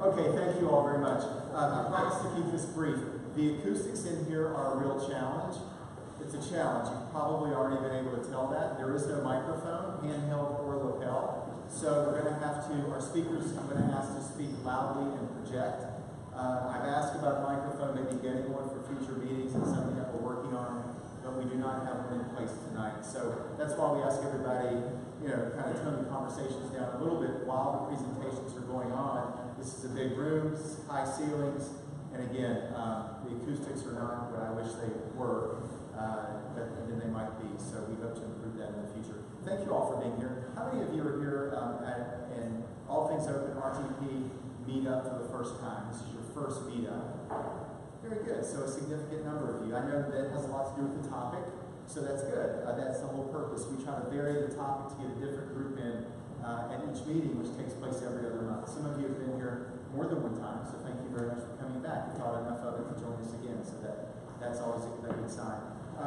Okay, thank you all very much. I promise to keep this brief. The acoustics in here are a real challenge. It's a challenge. You've probably already been able to tell that. There is no microphone, handheld or lapel. So we're going to have to, our speakers, I'm going to ask to speak loudly and project. I've asked about a microphone, maybe getting one for future meetings. It's something that we're working on, but we do not have one in place tonight. So that's why we ask everybody, kind of tone the conversations down a little bit while the presentations are going on. This is a big room, high ceilings, and again, the acoustics are not what I wish they were, but then they might be. So we hope to improve that in the future. Thank you all for being here. How many of you are here at All Things Open RTP meetup for the first time? This is your first meetup. Very good. So a significant number of you. I know that it has a lot to do with the topic, so that's good. That's the whole purpose. We try to vary the topic to get a different group in at each meeting, which takes place every other month. Some of you have been here more than one time, so thank you very much for coming back. You thought enough of it to join us again, so that's always a good sign.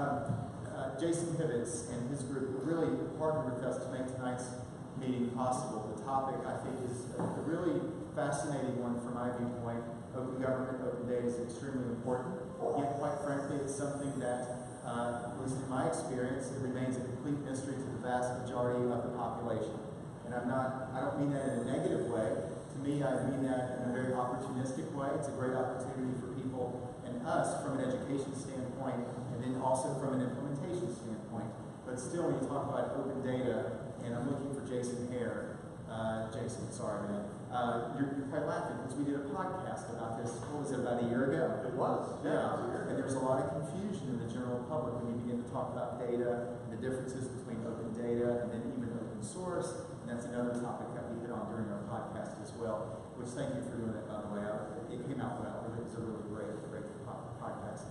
Jason Hivitz and his group really partnered with us to make tonight's meeting possible. The topic, I think, is a really fascinating one from my viewpoint. Open government, open data is extremely important. Yet, quite frankly, it's something that, at least in my experience, it remains a complete mystery to the vast majority of the population. And I don't mean that in a negative way. To me, I mean that in a very opportunistic way. It's a great opportunity for people and us from an education standpoint, and then also from an implementation standpoint. But still, when you talk about open data, and I'm looking for Jason Hare. Jason, sorry, man. You're probably laughing because we did a podcast about this, what was it, about a year ago? It was. Yeah. And there's a lot of confusion in the general public when you begin to talk about data and the differences between open data and then even open source. And that's another topic that we hit on during our podcast as well, which thank you for doing that, by the way. It came out well. It was a really great podcast.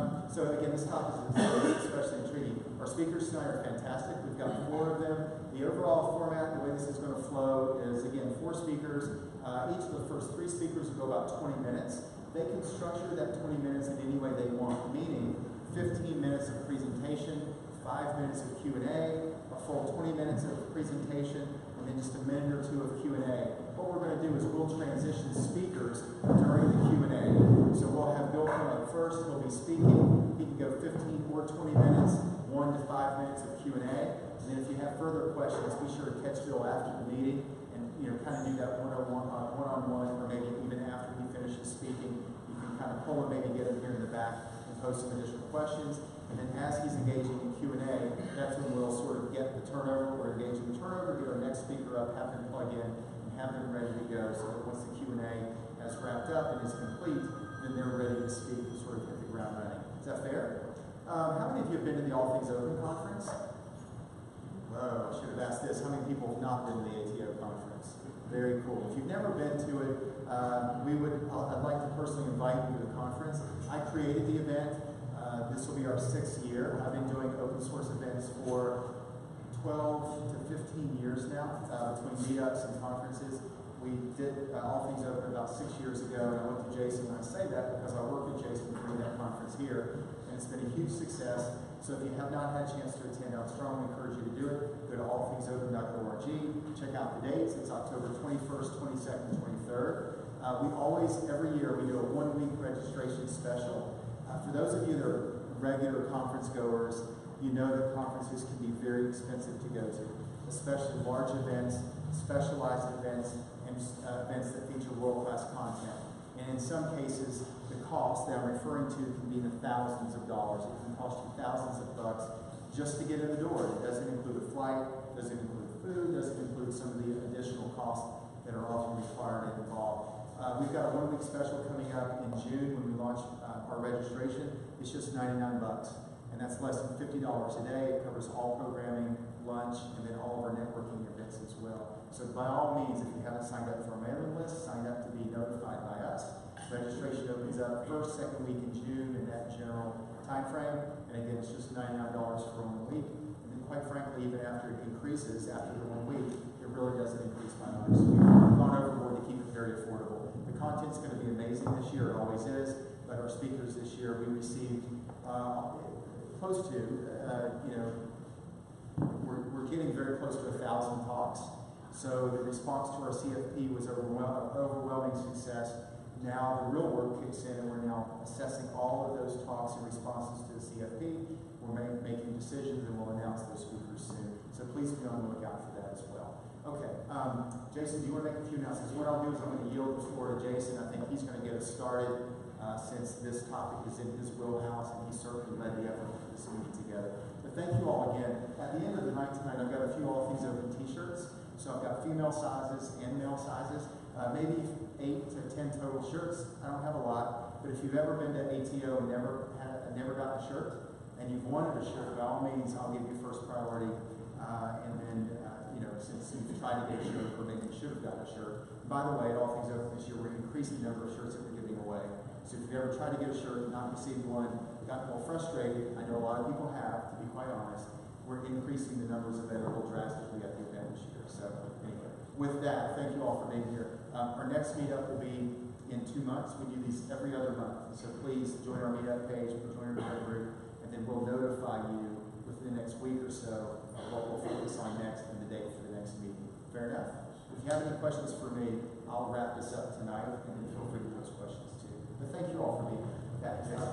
So again, this topic is especially intriguing. Our speakers tonight are fantastic. We've got 4 of them. The overall format, the way this is going to flow is, again, 4 speakers. Each of the first 3 speakers will go about 20 minutes. They can structure that 20 minutes in any way they want, meaning 15 minutes of presentation, 5 minutes of Q&A, a full 20 minutes of presentation, and then just a minute or 2 of Q&A. What we're going to do is we'll transition speakers during the Q&A. So we'll have Bill come up first. He'll be speaking. He can go 15 or 20 minutes, 1 to 5 minutes of Q&A. And then if you have further questions, be sure to catch Bill after the meeting and kind of do that one-on-one, or maybe even after he finishes speaking. You can kind of pull him, maybe get him here in the back and pose some additional questions. And then as he's engaging in Q&A, that's when we'll sort of get the turnover or engage in the turnover, get our next speaker up, have them plug in, and have them ready to go so that once the Q&A has wrapped up and is complete, then they're ready to speak and sort of hit the ground running. Is that fair? How many of you have been to the All Things Open conference? Whoa, I should have asked this. How many people have not been to the ATO conference? Very cool. If you've never been to it, I'd like to personally invite you to the conference. I created the event. This will be our 6th year. I've been doing open source events for 12 to 15 years now, between meetups and conferences. We did All Things Open about 6 years ago, and I went to Jason, and I say that because I worked with Jason during that conference here, and it's been a huge success. So if you have not had a chance to attend, I would strongly encourage you to do it. Go to allthingsopen.org, check out the dates. It's October 21st, 22nd, 23rd. We always, every year, we do a 1-week registration special. For those of you that are regular conference goers, you know that conferences can be very expensive to go to, especially large events, specialized events, and events that feature world-class content. And in some cases, the cost that I'm referring to can be in the thousands of dollars. It can cost you thousands of bucks just to get in the door. It doesn't include a flight, doesn't include food, doesn't include some of the additional costs that are often required and involved. We've got a 1-week special coming up in June when we launch our registration. It's just $99, and that's less than $50 a day. It covers all programming, lunch, and then all of our networking events as well. So by all means, if you haven't signed up for our mailing list, sign up to be notified by us. Registration opens up first, second week in June in that general time frame. And again, it's just $99 for 1 week. And then quite frankly, even after it increases, after the 1 week, it really doesn't increase by much. So we've gone overboard to keep it very affordable. The content's going to be amazing this year. It always is. But our speakers this year, we received close to, we're getting very close to 1,000 talks. So the response to our CFP was overwhelming growing success. Now the real work kicks in, and we're now assessing all of those talks and responses to the CFP. We're making decisions, and we'll announce those speakers soon. So please be on the lookout for that as well. Okay, Jason, do you want to make a few announcements? What I'll do is I'm going to yield the floor to Jason. I think he's going to get us started since this topic is in his wheelhouse, and he certainly led the effort for this meeting together. But thank you all again. At the end of the night tonight, I've got a few All Things Open t-shirts. So I've got female sizes and male sizes, maybe 8 to 10 total shirts. I don't have a lot, but if you've ever been to ATO and never got a shirt, and you've wanted a shirt, by all means, I'll give you first priority. And then, since you've tried to get a shirt, or maybe you should have gotten a shirt. By the way, at All Things Open this year, we're increasing the number of shirts that we're giving away. So if you've ever tried to get a shirt, not received one, got a little frustrated, I know a lot of people have, to be quite honest, we're increasing the numbers available drastically at the event this year. So anyway, with that, thank you all for being here. Our next meetup will be in 2 months. We do these every other month. So please join our meetup page, join our meetup group, and then we'll notify you within the next week or so of what we'll focus on next and the date for the next meeting. Fair enough? If you have any questions for me, I'll wrap this up tonight, and then feel free to pose questions too. But thank you all for being here. Thank you,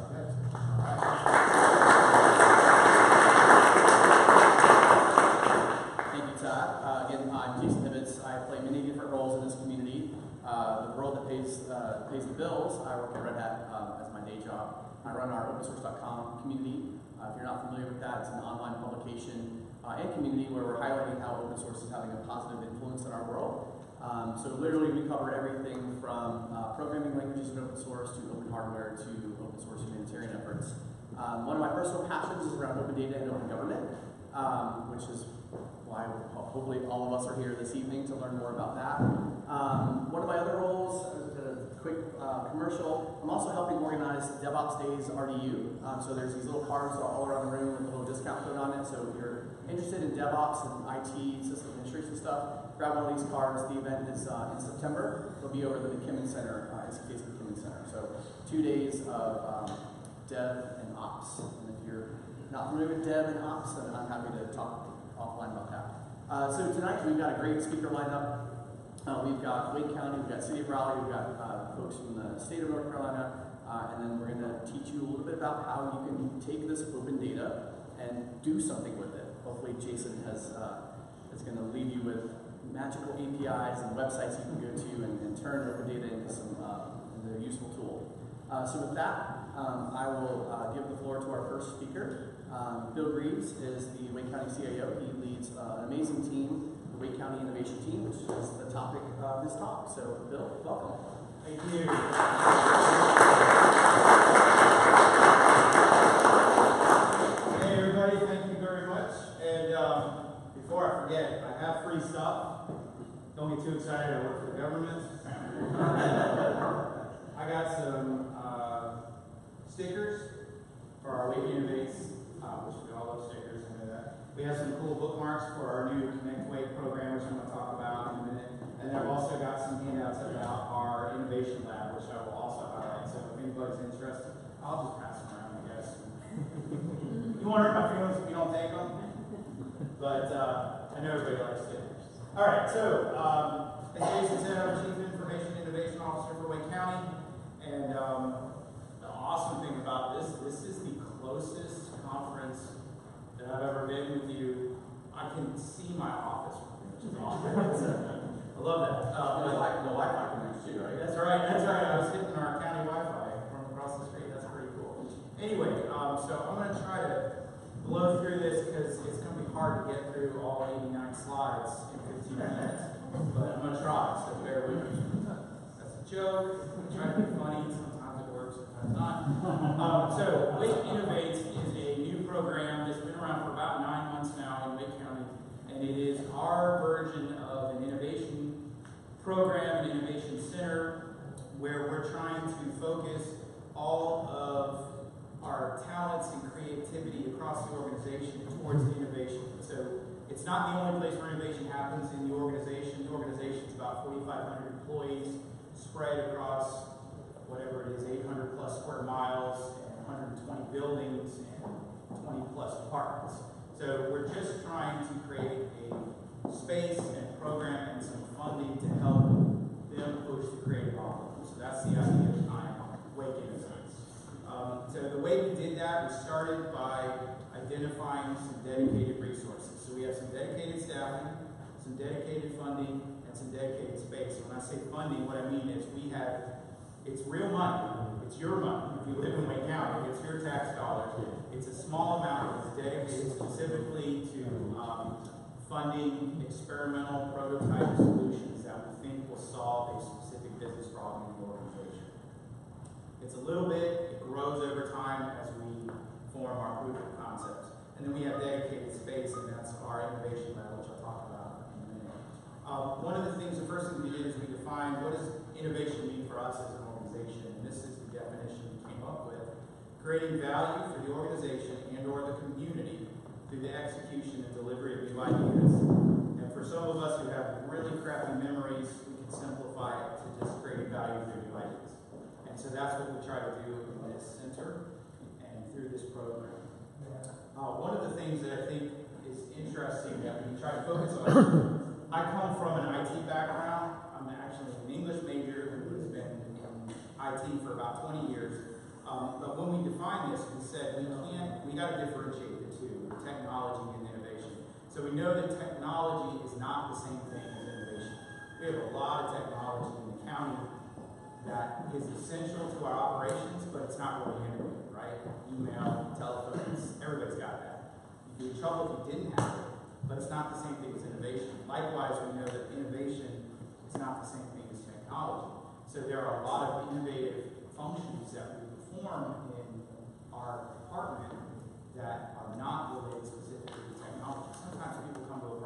Todd. Again, I'm Jason Hibbets. I play many different roles in this community. The role that pays the bills, I work at Red Hat as my day job. I run our opensource.com community. If you're not familiar with that, it's an online publication and community where we're highlighting how open source is having a positive influence in our world. So literally we cover everything from programming languages in open source to open hardware to open source humanitarian efforts. One of my personal passions is around open data and open government, which is why hopefully all of us are here this evening to learn more about that. One of my other roles, a quick commercial, I'm also helping organize DevOps Days RDU. So there's these little cards all around the room with a little discount code on it. So if you're interested in DevOps and IT system administration stuff, grab one of these cards. The event is in September. It'll be over at the McKimmon Center, SCK's McKimmon Center. So 2 days of Dev and Ops. And if you're not familiar with Dev and Ops, then I'm happy to talk offline about that. So tonight we've got a great speaker lineup. We've got Wake County, we've got City of Raleigh, we've got folks from the state of North Carolina, and then we're going to teach you a little bit about how you can take this open data and do something with it. Hopefully Jason is going to leave you with magical APIs and websites you can go to and turn open data into into a useful tool. So with that, I will give the floor to our first speaker. Bill Greeves is the Wake County CIO. He leads an amazing team, the Wake County Innovation Team, which is the topic of this talk. So, Bill, welcome. Thank you. Hey, everybody, thank you very much. And before I forget, I have free stuff. Don't get too excited, I work for the government. I got some stickers for our Wake Innovates, which we all love stickers, I know that. We have some cool bookmarks for our new Connect Wake program, which I'm going to talk about in a minute. And then I've also got some handouts about our innovation lab, which I will also highlight. So if anybody's interested, I'll just pass them around, I guess. You won't hurt my feelings if you don't take them. But I know everybody likes stickers. All right, so as Jason said, I'm Chief Information Innovation Officer for Wake County. And the awesome thing about this is the closest conference that I've ever been with you. I can see my office from here, which is awesome. I love that. The Wi-Fi connects too, right? That's right. I was hitting our county Wi-Fi from across the street. That's pretty cool. Anyway, so I'm going to try to blow through this because it's going to be hard to get through all 89 slides in 15 minutes. But I'm going to try, so bear with me. That's a joke. I'm trying to be funny. Sometimes it works, sometimes not. So Wake Innovates is a new program that's been around for about 9 months now in Wake County. And it is our version of an innovation program, an innovation center, where we're trying to focus all of our talents and creativity across the organization towards innovation. So it's not the only place where innovation happens in the organization. The organization is about 4,500 employees spread across whatever it is, 800 plus square miles and 120 buildings and 20 plus departments. So we're just trying to create a space and program and some funding to help them push the creative envelope. That's the idea behind Wake Innovates. So the way we did that, we started by identifying some dedicated resources. So we have some dedicated staffing, some dedicated funding, and some dedicated space. When I say funding, what I mean is it's real money. It's your money. If you live in Wake County, it's your tax dollars. It's a small amount that's dedicated specifically to funding experimental prototype solutions that we think will solve a specific business problem in the organization. It's a little bit, it grows over time as we form our proof of concepts. And then we have dedicated space, and that's our innovation lab, which I'll talk about in a minute. One of the things, the first thing we did is we defined what does innovation mean for us as an organization, and this is the definition we came up with: creating value for the organization and or the community through the execution and delivery of new ideas. And for some of us who have really crappy memories, we can simplify it to just creating value through new ideas. And so that's what we try to do in this center and through this program. One of the things that I think is interesting that we try to focus on, I come from an IT background. I'm actually an English major who has been in IT for about 20 years. But when we defined this, we said we got to differentiate the two, technology and innovation. So we know that technology is not the same thing as innovation. We have a lot of technology in the county that is essential to our operations, but it's not really innovative, right? Email, telephones, everybody's got that. You'd be in trouble if you didn't have it, but it's not the same thing as innovation. Likewise, we know that innovation is not the same thing as technology. So there are a lot of innovative functions that we perform in our department that are not related specifically to technology. Sometimes people come to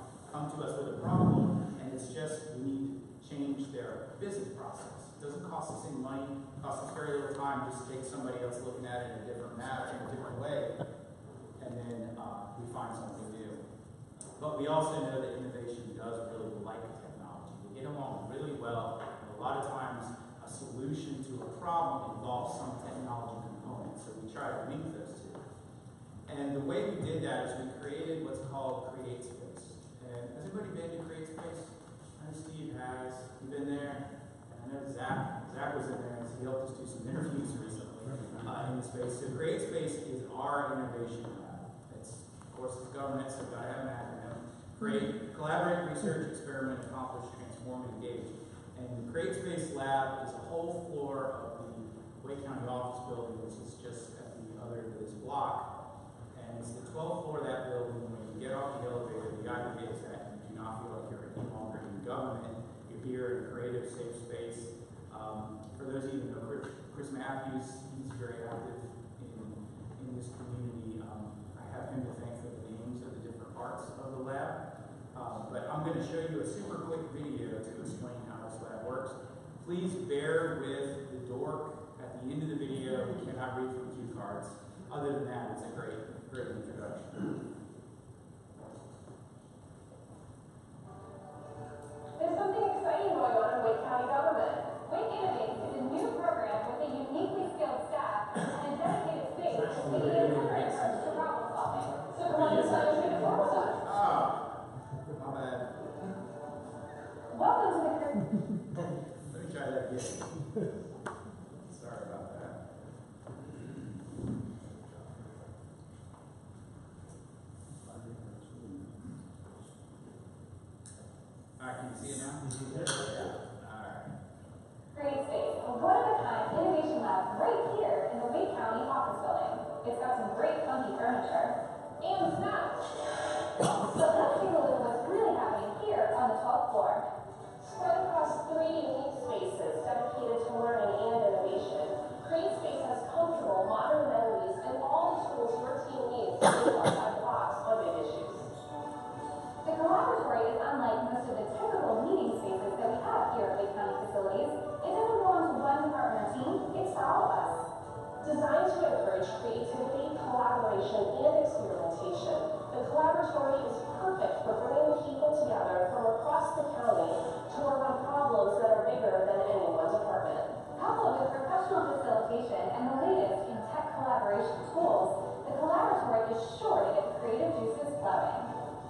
us with a problem, and it's just we need to change their business process. It doesn't cost us any money, it costs us very little time, just take somebody else looking at it in a different manner, in a different way, and then we find something new. But we also know that innovation does really like technology. We get along really well, and a lot of times a solution to a problem involves some technology component, so we try to link those two. And the way we did that is we created what's called Create Space. And has anybody been to Create Space? I know Steve has. You've been there? I know Zach was in there, he helped us do some interviews recently in the space. So Create Space is our innovation lab. Of course, it's government, so we've got to have an acronym. Collaborate, research, experiment, accomplish, transform, and engage. And the Create Space lab is a whole floor of the Wake County office building, which is just at the other end of this block. And it's the 12th floor of that building. When you get off the elevator, the idea is that you do not feel like you're any longer in government. You're here in a creative, safe space. For those of you who know Chris Matthews, he's very active in this community. I have him to thank for the names of the different parts of the lab. But I'm going to show you a super quick video to explain how this lab works. Please bear with the dork at the end of the video who cannot read from cue cards. Other than that, it's a great introduction. There's something exciting going on in Wake County government. Wake Innovates is a new program with a uniquely skilled staff and a dedicated space taking a different approach to problem solving. So come on inside and take a tour with us. My bad. Welcome to the Let me try that again. Sorry about that. Alright, can you see it now? Yeah. Alright. Create Space, a one-of-a-kind innovation lab right here in the Wake County office building. It's got some great funky furniture and snacks. So let's take a look at what's really happening here on the 12th floor. Spread across 3 unique spaces dedicated to learning and innovation, Create Space has comfortable, modern amenities and all the tools your team needs to think outside the box on big issues. The collaboratory is unlike most of the typical meeting spaces that we have here at Wake County facilities. It doesn't belong to one department or team, it's for all of us. Designed to encourage creativity, collaboration, and experimentation, the collaboratory is perfect for bringing people together from across the county to work on problems that are bigger than any one department. Coupled with professional facilitation and the latest in tech collaboration tools, the collaboratory is sure to get the creative juices flowing.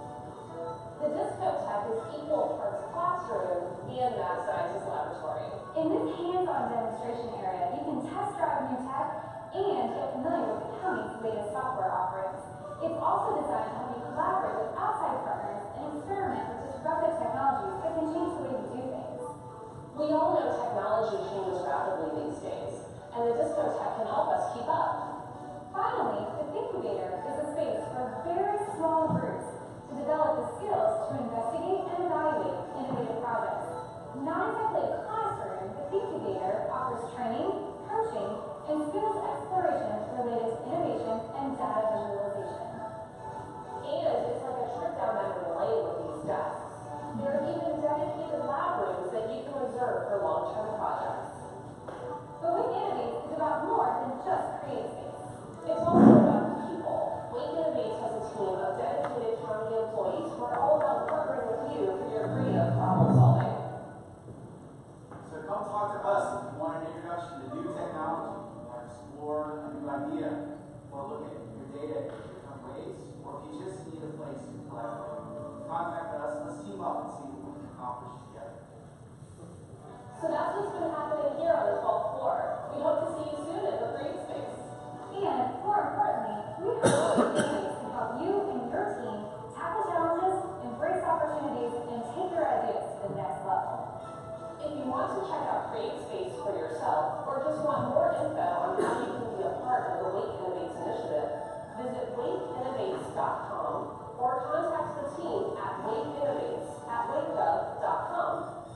The discotech is equal parts classroom and math sciences laboratory. In this hands-on demonstration area, you can test drive new tech and get familiar with the county's latest software offerings. It's also designed to help you collaborate with outside partners and experiment with disruptive technologies that can change the way we do things. We all know technology changes rapidly these days, and the discotheque can help us keep up. Finally, the Incubator is a space for very small groups to develop the skills to investigate and evaluate innovative projects. Not exactly a classroom, the Incubator offers training, coaching, and skills exploration related to innovation and data visualization. And it's like a trip down memory lane with these desks. There are even dedicated lab rooms that you can reserve for long-term projects. But Wake Innovates is about more than just creative space. It's also about people. Wake Innovates has a team of dedicated county employees who are all about partnering with you for your creative problem solving. So come talk to us if you want an introduction to new technology, you want to explore a new idea, or look at your data in different ways, or if you just need a place to collaborate. Contact us, let's team up and see what we can accomplish together. So that's what's been happening here on the 12th floor. We hope to see you soon in the Greeves space. And more importantly, we hope Wake Innovates can help you and your team tackle challenges, embrace opportunities, and take your ideas to the next level. If you want to check out Greeves space for yourself, or just want more info on how you can be a part of the Wake Innovates initiative, visit wakeinnovates.com or contact the team at wakeinnovates@wakegov.com.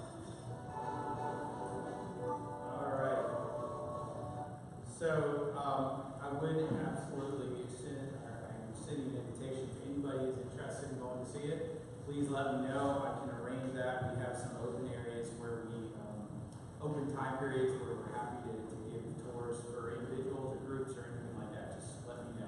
All right. So I would absolutely extend an invitation to anybody who's interested in going to see it. Please let me know. I can arrange that. We have some open areas where we open time periods where we're happy to give tours for individuals or groups or anything like that. Just let me know.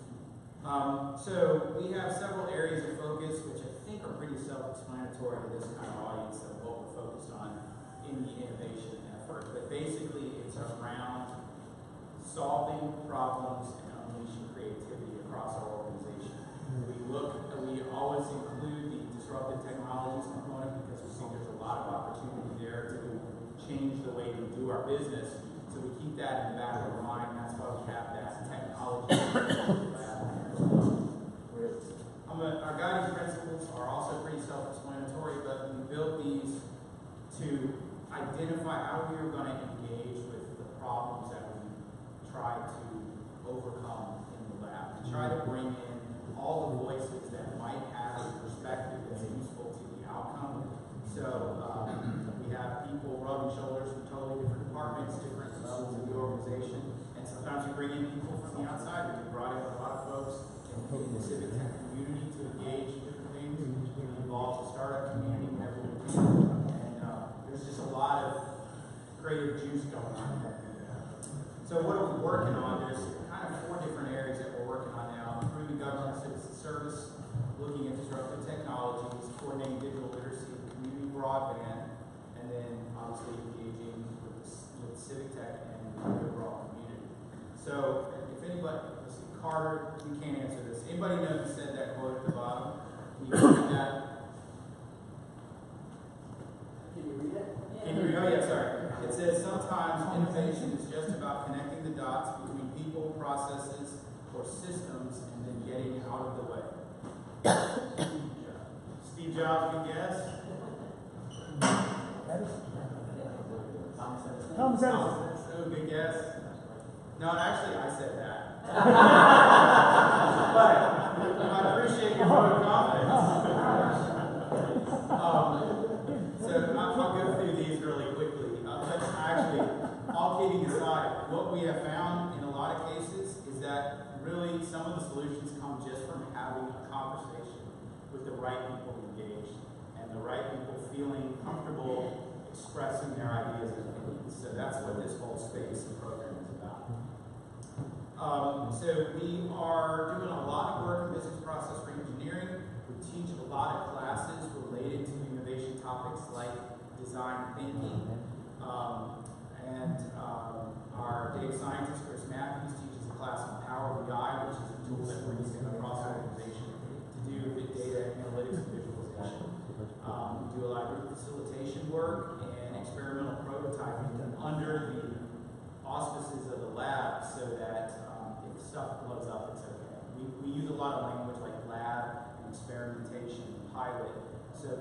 So we have several areas of focus which I think are pretty self-explanatory to this kind of audience of what we're focused on in the innovation effort. But basically it's around solving problems and unleashing creativity across our organization. We always include the disruptive technologies component because we see there's a lot of opportunity there to change the way we do our business. So we keep that in the back of our mind. That's why we have that technology lab. Our guiding principles are also pretty self-explanatory, but we built these to identify how we are going to engage with the problems that we try to overcome in the lab. We try to bring in all the voices that might have a perspective that's useful to the outcome. So we have people rubbing shoulders from totally different departments, different levels of the organization, and sometimes we bring in people from the outside. We brought in a lot of folks in the civic tech community to engage in different things. We involve the startup community whenever we can, and there's just a lot of creative juice going on there. So what are we working on? There's kind of 4 different areas that we're working on now. Improving government citizen service, looking at disruptive technologies, coordinating digital literacy, community broadband, and then obviously engaging with civic tech and the overall community. So if anybody, let's see, Carter, you can't answer this. Anybody know who said that quote at the bottom? Can you read that? Can you read it? Can you read? Oh yeah, sorry. It says sometimes innovation is just about connecting the dots between people, processes, or systems, and then getting out of the way. Steve Jobs, good guess? Thomas Edison. Oh, good guess. No, actually, I said that. But I appreciate your vote of confidence. So I'll go through these really quickly. But actually, all kidding aside, what we have found in a lot of cases is that really some of the solutions come just from having a conversation with the right people engaged and the right people feeling comfortable expressing their ideas and opinions. So that's what this whole space and program is about. So we are doing a lot of work in business process reengineering. We teach a lot of classes related to innovation topics like design thinking. Our data scientist, Chris Matthews, teaches a class on Power BI, which is a tool that we're using across the organization to do big data analytics and visualization. We do a lot of group facilitation work and experimental prototyping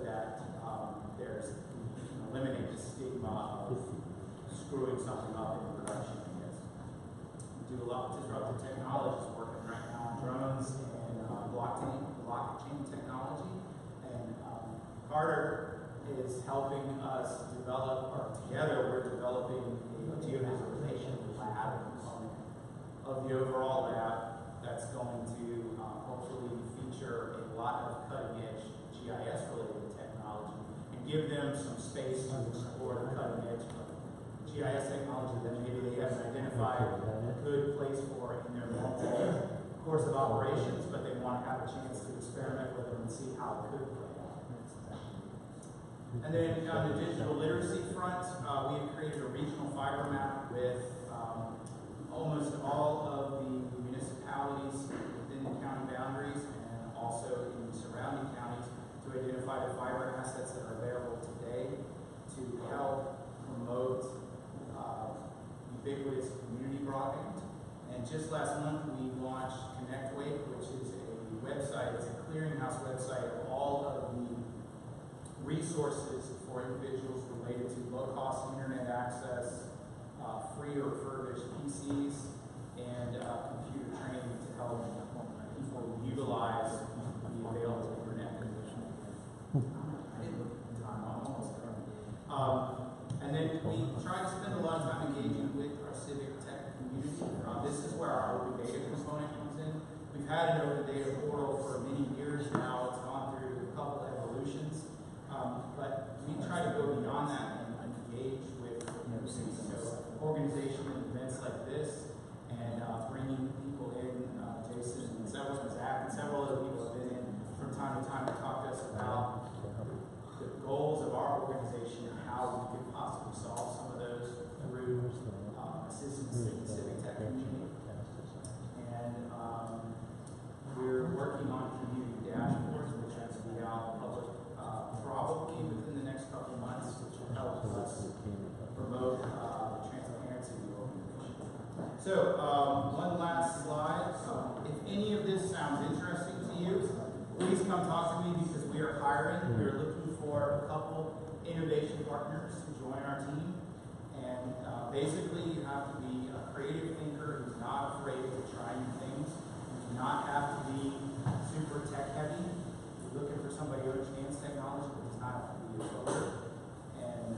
that there's eliminate the stigma of screwing something up in production. We do a lot with disruptive technologies, working right now on drones and blockchain technology. And Carter is helping us develop, or together we're developing a geovisualization lab component of the overall lab that's going to hopefully feature a lot of cutting-edge GIS-related technology and give them some space to explore the cutting-edge GIS technology that maybe they haven't identified a good place for in their normal course of operations, but they want to have a chance to experiment with them and see how it could play out. And then on the digital literacy front, we have created a regional fiber map with almost all of the municipalities within the county boundaries and also in the surrounding counties to identify the fiber assets that are available today to help promote ubiquitous community broadband. And just last month we launched ConnectWake, which is a website, it's a clearinghouse website of all of the resources for individuals related to low-cost internet access, free or refurbished PCs, and computer training to help people utilize the available internet. I didn't look at the time, I'm almost done. And then we try to spend a lot of time engaging with our civic tech community. This is where our open data component comes in. We've had an open data portal for many years now. It's gone through a couple evolutions. But we try to go beyond that and engage with organization and events like this and bringing people in. Jason and several, Zach and several other people have been in from time to time to talk to us about the goals of our organization and how we could possibly solve some of those through assistance in the civic tech community. And we're working on community dashboards, which has to be out public probably within the next couple of months, which will help us promote the transparency of the organization. So one last slide. If any of this sounds interesting to you, please come talk to me because we are hiring. We are looking for a couple innovation partners to join our team. And basically, you have to be a creative thinker who's not afraid to try new things. You do not have to be super tech heavy. You're looking for somebody who understands technology but does not have to be a coder. And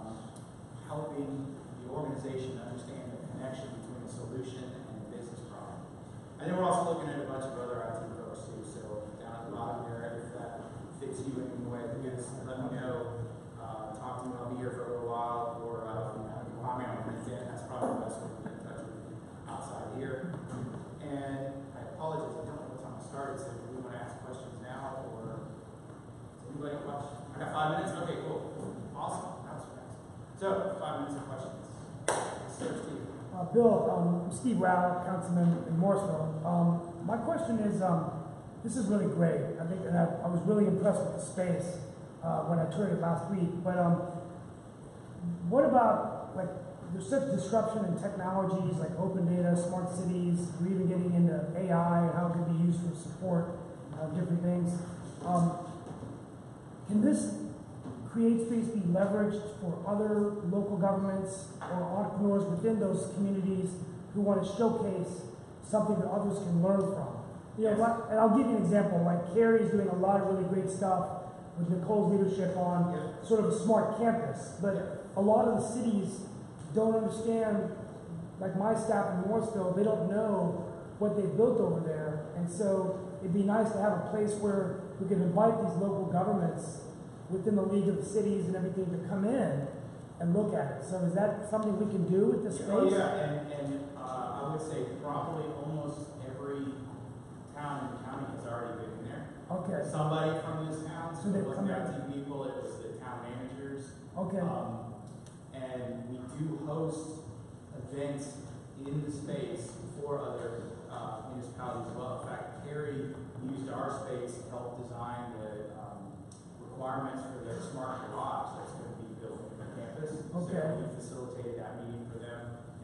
helping the organization understand the connection between the solution and the business problem. And then we're also looking at a bunch of other IT folks too. So down at the bottom there, if that fits you in any way, please let me know. Talk to me. I'll be here for a little while, or find me on LinkedIn. That's probably the best way to get in touch with me outside here. And I apologize, I don't know what time I started, so do we want to ask questions now, or does anybody have questions? I got 5 minutes? Okay, cool. Awesome. That was fast. So, 5 minutes of questions. Sir, Steve. Bill, I'm Steve Rao, councilman in Morrisville. My question is, this is really great. I think, and I was really impressed with the space when I toured it last week. But what about, like, there's such disruption in technologies like open data, smart cities, we're even getting into AI and how it can be used for support, different things. Can this create space be leveraged for other local governments or entrepreneurs within those communities who want to showcase something that others can learn from? You know, and I'll give you an example. Like Carrie's doing a lot of really great stuff with Nicole's leadership on sort of a smart campus, but a lot of the cities don't understand, like my staff in Morrisville, they don't know what they've built over there, and so it'd be nice to have a place where we can invite these local governments within the League of the Cities and everything to come in and look at it. So is that something we can do with this space? Oh yeah, and I would say probably almost every town in the county has already been there. Okay. Somebody from this town, so it wasn't Okay. IT people, it was the town managers. Okay. And we do host events in the space for other municipalities as well. In fact, Carrie used our space to help design the requirements for their smart garage that's going to be built on the campus. Okay. So we facilitated that meeting for them and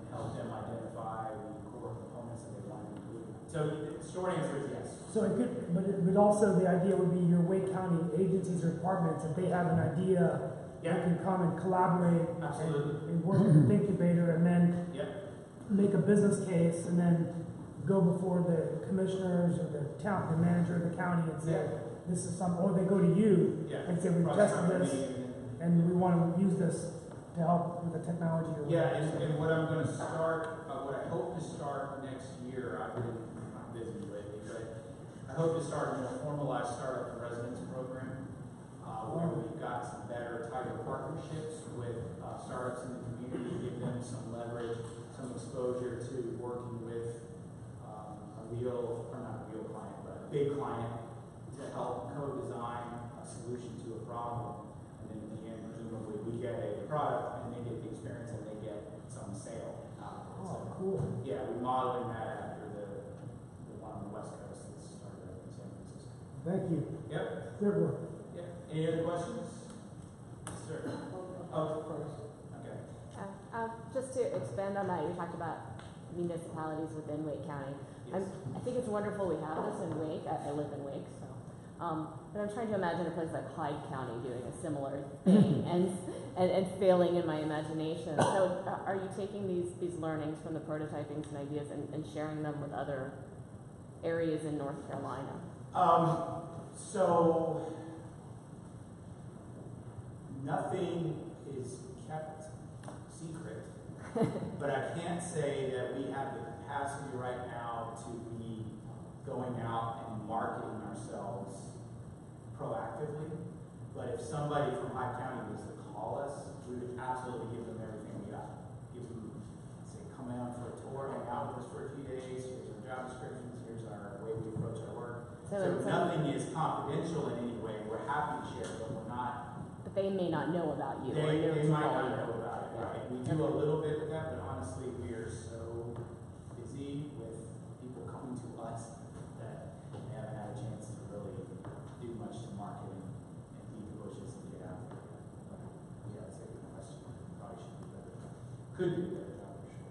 help them identify the core components that they want to include. So the short answer is yes. So it could, but also the idea would be your Wake County agencies or departments, if they have an idea, they can come and collaborate and work with the incubator and then make a business case and then go before the commissioners or the town, the manager of the county and say, this is some, or they go to you and say, we've tested this and we want to use this to help with the technology. Or and what I'm going to start, what I hope to start next year, I've been busy lately, but I hope to start a more formalized startup and residence program where we've got some better, tighter partnerships with startups in the community, give them some leverage, some exposure to working with a real, or not a real client, but a big client to help co-design a solution to a problem. And then at the end, presumably, we get a product and they get the experience and they get some sale out of it. Oh, cool. Yeah, we're modeling that after the one on the West Coast that started up in San Francisco. Thank you. Yep. Good work. Yeah. Any other questions? Yes, sir. Oh, first. Okay. Just to expand on that, you talked about municipalities within Wake County. Yes. I think it's wonderful we have this in Wake. I live in Wake, so. But I'm trying to imagine a place like Hyde County doing a similar thing and failing in my imagination. So are you taking these learnings from the prototypings and ideas and sharing them with other areas in North Carolina? So nothing is kept secret, but I can't say that we have the capacity right now to be going out and marketing ourselves proactively. But if somebody from Hyde County was to call us, we would absolutely give them everything we got. Give them, say, come out for a tour, hang out with us for a few days, here's our job descriptions, here's our way we approach our work. So nothing is confidential in any way. We're happy to share, but we're not. But they may not know about you. They might not know about it, right? We do a little bit with that, but honestly, we are so busy with people coming to us that we haven't had a chance to really do much to market and beat the bushes and get out there. Yeah, that's a good question. Probably should do better. Could do a better job for sure.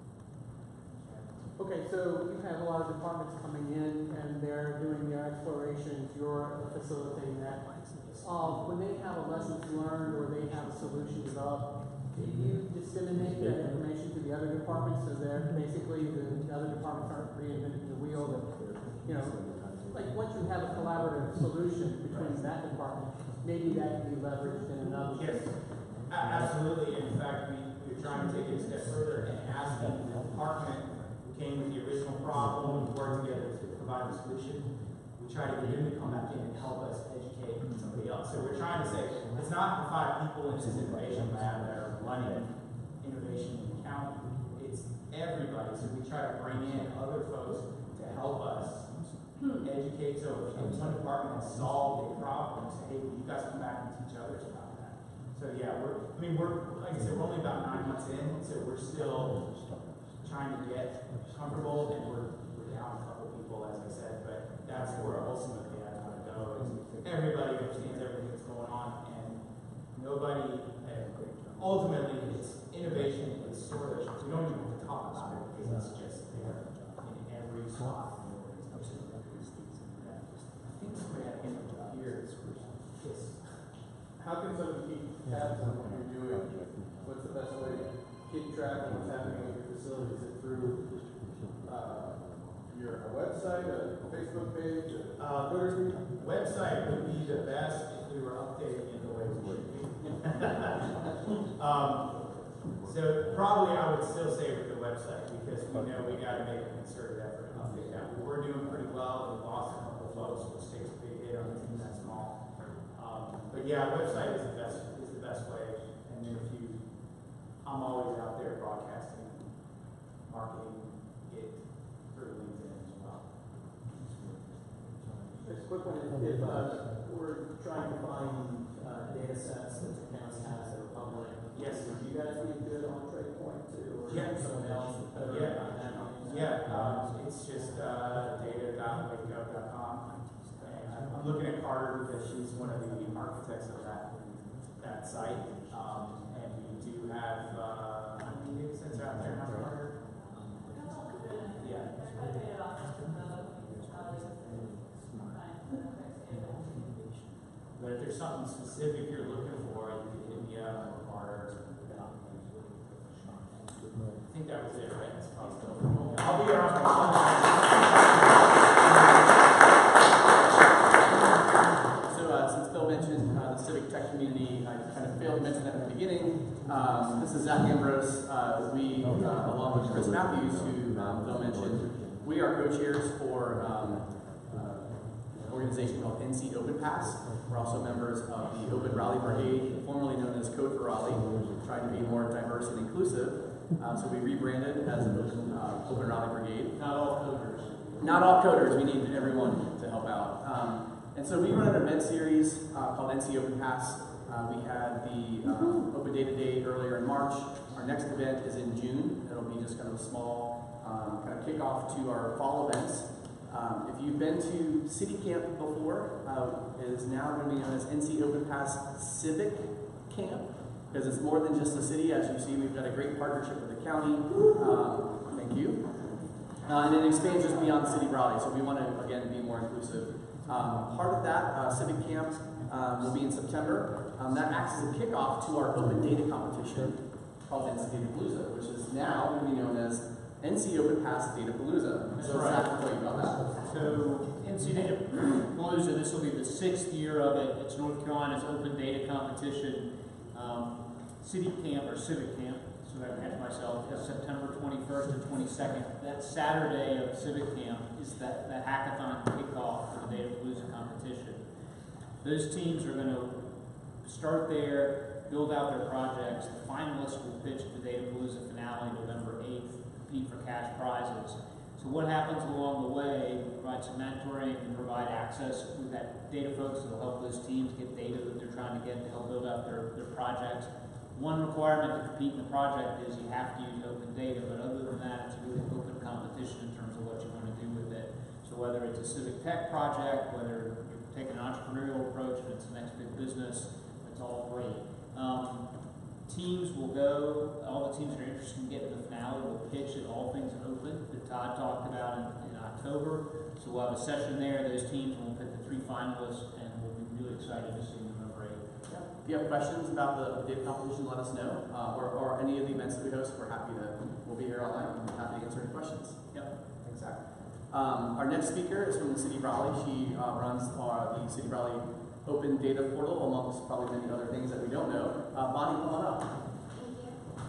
Okay, so you have a lot of departments coming in and they're doing their explorations, you're facilitating that. When they have a lessons learned or they have a solution developed, do you disseminate that information to the other departments so they're basically the other departments aren't reinventing the wheel? That, you know, like once you have a collaborative solution between that department, maybe that can be leveraged in another. Yes, absolutely. In fact, we're trying to take it a step further and asking the department who came with the original problem and worked together to provide a solution. We try to get them to come back in and help us educate somebody else. So we're trying to say, it's not the 5 people in this innovation lab that are running innovation in the county. It's everybody. So we try to bring in other folks to help us educate. So if one department has solved a problem, say, hey, you guys come back and teach others about that. So yeah, we're like I said, we're only about 9 months in, so we're still trying to get comfortable, and we're down a couple people, as I said, but that's where ultimately I want to go. Is everybody understands everything that's going on, and nobody. Ultimately, it's innovation. It's sort of we don't even have to talk about it because it's just there in every spot. I think somebody had an interview here. Yes. How can somebody keep tabs on what you're doing? What's the best way to keep track of what's happening with your facility? Is it through your website, a Facebook page? Website would be the best if we were updating it the way we should be. So probably I would still say with the website because we know we got to make a concerted effort to update that. We're doing pretty well. We've lost a couple of folks, which takes a big hit on a team that small. But yeah, website is the best way. And then I'm always out there broadcasting, marketing it through LinkedIn as well. Just a quick one. If we're trying to find data sets that the county has that are public, Yes. do you guys need good on-trade point too? Or someone else? It's just data.wakeup.com. I'm looking at Carter because she's one of the architects of that site. And we do have, how many data sets are out there? specific you're looking for, you can hit me up or I think that was it, right? I'll be around. So since Bill mentioned the civic tech community, I kind of failed to mention that at the beginning. This is Zach Ambrose. We, along with Chris Matthews, who Bill mentioned, we are co-chairs for an organization called NC Open Pass. We're also members of the Open Raleigh Brigade, formerly known as Code for Raleigh, trying to be more diverse and inclusive. So we rebranded as Open Raleigh Brigade. Not all coders. Not all coders. We need everyone to help out. And so we run an event series called NC Open Pass. We had the Open Data Day earlier in March. Our next event is in June. It'll be just kind of a small kind of kickoff to our fall events. If you've been to City Camp before, it is now going to be known as NC Open Pass Civic Camp, because it's more than just the city. As you see, we've got a great partnership with the county. Thank you. And it expands just beyond the city of Raleigh, so we want to, again, be more inclusive. Part of that, Civic Camp, will be in September. That acts as a kickoff to our open data competition called NC Data Palooza, which is now going to be known as NC Open Pass Data Palooza. So Zach will tell you about that. So NC Data Palooza, this will be the 6th year of it. It's North Carolina's open data competition. City Camp or Civic Camp, so I catch myself, is September 21st to 22nd. That Saturday of Civic Camp is the hackathon kickoff for the Data Palooza competition. Those teams are going to start there, build out their projects. The finalists will pitch at the Data Palooza finale November 8th, compete for cash prizes. So what happens along the way, we provide some mentoring and provide access. We've got data folks that will help those teams get data that they're trying to get to help build out their projects. One requirement to compete in the project is you have to use open data, but other than that, it's a really open competition in terms of what you want to do with it. So whether it's a civic tech project, whether you take an entrepreneurial approach, if it's the next big business, it's all great. Teams will go, all the teams that are interested in getting to the finale will pitch at All Things Open that Todd talked about in October. So we'll have a session there, those teams will pick the 3 finalists, and we'll be really excited to see November 8th. Yeah. If you have questions about the data competition, let us know, or any of the events that we host. We'll be here all night and happy to answer any questions. Yep. Thanks, Zach. Our next speaker is from the City of Raleigh. She runs the City of Raleigh Open Data Portal, amongst probably many other things that we don't know. Bonnie, come on up. Thank you.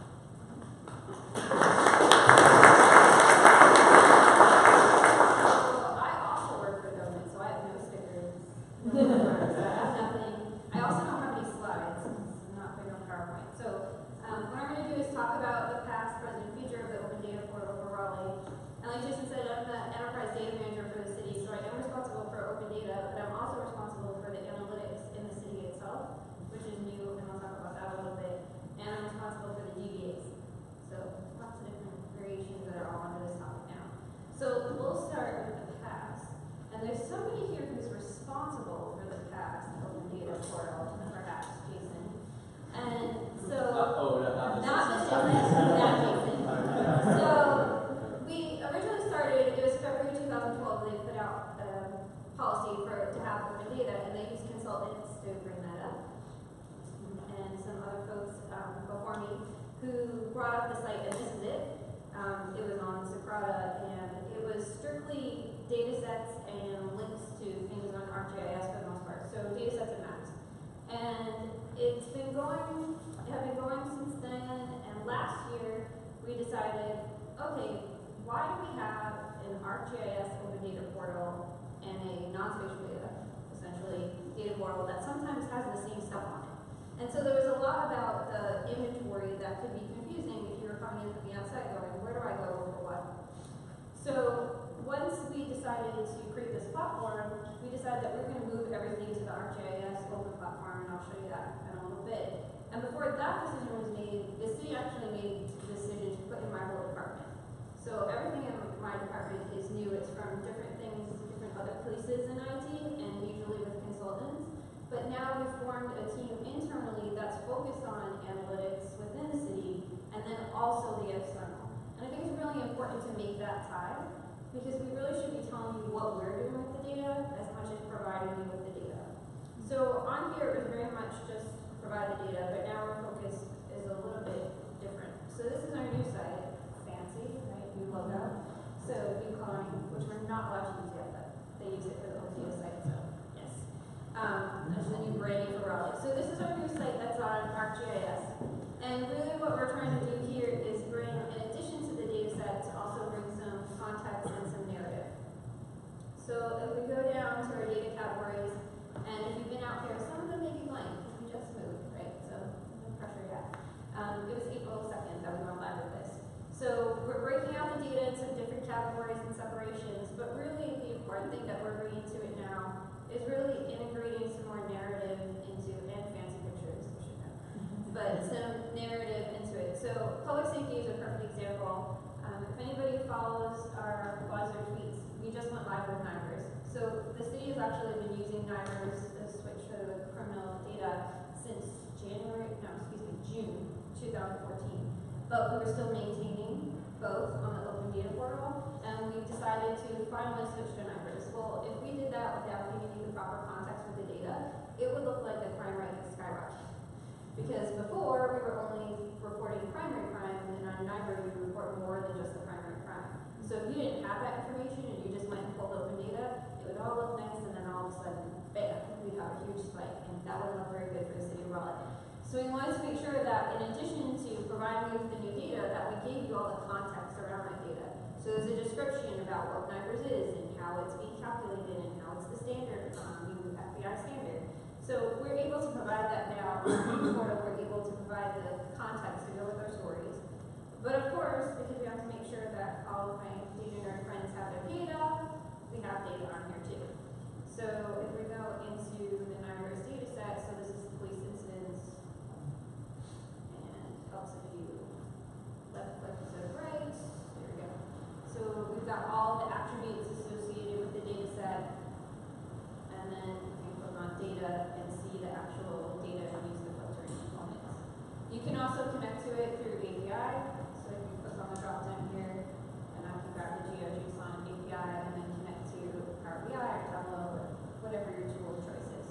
So I also work for the government, so I have no stickers. I have nothing. I also don't have any slides. I'm not big on PowerPoint. So what I'm going to do is talk about the past, present, and future of the Open Data Portal for Raleigh. And like Jason said, I'm the enterprise data manager for the city, so I am responsible for open data, but I'm also responsible for the analytics in the city itself, which is new, and I'll talk about that a little bit. And I'm responsible for the DBAs. So lots of different variations that are all under this topic now. So we'll start with the past. And there's somebody here who's responsible for the past Open Data Portal, perhaps Jason. And so, not Jason, that Jason. So we originally started, it was February 2012, they put out a policy to have open data, and they used consultants to bring that up. And some other folks before me who brought up the site, and this is it. It was on Socrata, and it was strictly data sets and links to things on ArcGIS for the most part. So data sets and maps. And it's been going since then, and last year we decided, okay, why do we have an ArcGIS open data portal and a non-spatial data, essentially data portal that sometimes has the same stuff on it? And so there was a lot about the inventory that could be confusing if you were coming in from the outside going, where do I go for what? So once we decided to create this platform, we decided that we're going to move everything to the ArcGIS open platform, and I'll show you that in a little bit. And before that decision was made, the city actually made the decision to put in my whole department. So everything in my department is new. It's from different things, different other places in IT, and usually with consultants. But now we've formed a team internally that's focused on analytics within the city, and then also the external. And I think it's really important to make that tie, because we really should be telling you what we're doing with the data as much as providing you with the data. So So on here, it was very much just provide the data, but now our focus is a little bit different. So this is our new site, fancy, right, new logo. So new coloring, which we're not allowed to use yet, but they use it for the open data site, so yes. This is a new branding for Raleigh. So this is our new site that's on ArcGIS. And really what we're trying to do here is bring, in addition to the data set, to also bring some context and some narrative. So if we go down to our data categories, and if you've been out here, some of them may be blank, because we just moved, right? So no pressure yet. It was April 2nd that we went live with this. So we're breaking out the data into different categories and separations, but really the important thing that we're bringing to it now is really integrating some more narrative into, and fancy pictures, we should know, but some narrative into it. So public safety is a perfect example. If anybody follows our buzz or tweets, we just went live with NIMERS. So the city has actually been using NIMERS, the switch for the criminal data, since June 2014. But we were still maintaining both on the open data portal, and we decided to finally switch to NIMERS. Well, if we did that without giving you the proper context for the data, it would look like the crime rate skyrocketed. Because before, we were only reporting primary crime, and then on NIMERS, we report more than just the primary crime. So if you didn't have that information and you just went and pulled open data, it would all look nice, and then all of a sudden, bam, we'd have a huge spike, and that wouldn't look very good for the city of Raleigh. So we wanted to make sure that in addition to providing you with the new data, that we gave you all the context around that data. So there's a description about what NIMERS is and how it's being calculated and how it's the standard, new FBI standard. So we're able to provide that now on the portal. We're able to provide the context to go with our stories. But of course, because we have to make sure that all of my data nerd friends have their data, we have data on here too. So if we go into the NIMERS data set, so this is police incidents, and helps if you left click instead of right. There we go. So we've got all the attributes associated with the data set, and then you can click on data and see the actual data and use the filtering components. You can also connect to it through API. So you can click on the drop down here, and I can grab the GeoJSON API and then connect to Power BI or Tableau or whatever your tool of choice is.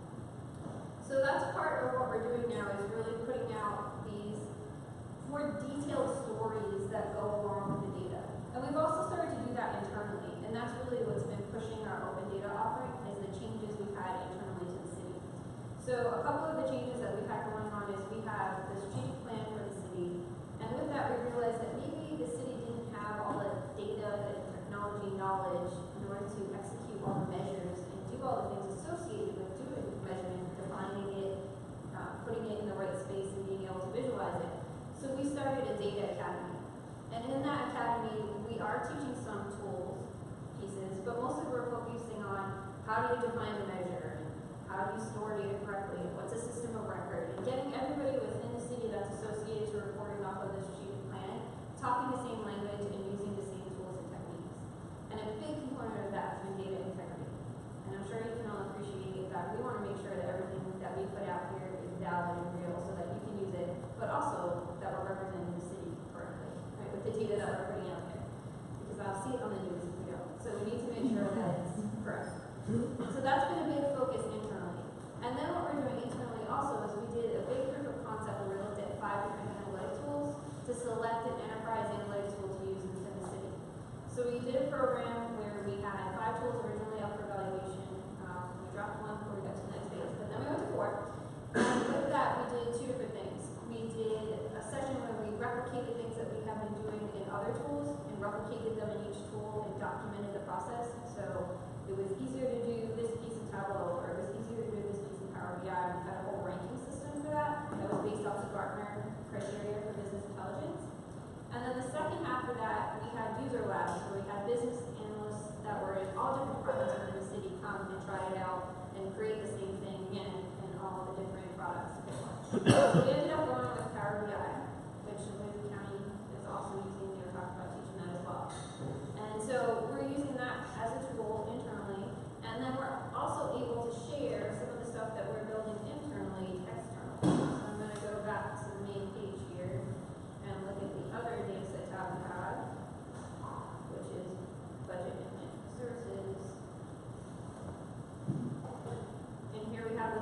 So that's part of what we're doing now, is really putting out these more detailed stories that go along with the data. And we've also started to do that internally, and that's really what's been pushing our open data offering, is the changes we've had internally to the city. So a couple of the changes that we've had going on is we have the strategic plan for the city, and with that we realized that maybe the city didn't have all the data and technology knowledge in order to execute all the measures and do all the things associated with doing measurement, defining it, putting it in the right space and being able to visualize it. So we started a data academy. And in that academy, we are teaching some tools, pieces, but mostly we're focusing on how do you define the measure, and how do you store data correctly, what's a system of record, and getting everybody within the city that's associated to reporting off of the strategic plan, talking the same language and using the same tools and techniques. And a big component of that has been data integrity. And I'm sure you can all appreciate that we want to make sure that everything that we put out here is valid and real so that you can use it, but also that we're representing the city correctly, right, with the data that we're putting out there. Because I'll see it on the news if we don't. So we need to make sure that it's correct. So that's been a big focus internally. And then what we're doing internally also is we did a big proof of concept where we looked at 5 different analytic tools to select an enterprise analytic tool to use within the city. So we did a program where we had 5 tools originally up for evaluation. We dropped one before we got to the next phase, but then we went to 4. And with that, we did 2 different things. We did a session where we replicated things that we have been doing in other tools and replicated them in each tool and documented the process. So it was easier to do this piece in Tableau, or it was easier to do this piece in Power BI. We had a whole ranking system for that was based off the Gartner criteria for business intelligence. And then the second half of that, we had user labs, where we had business analysts that were in all different departments within the city come and try it out and create the same thing again in all the different products. So we ended up going with Power BI, which Lincoln County is also using. They were talking about teaching that as well. And so we're using that as a tool internally, and then we're also able to share some of the stuff that we're building internally externally. So I'm going to go back to the main page here and look at the other data set tab we have, which is budget and management services. And here we have the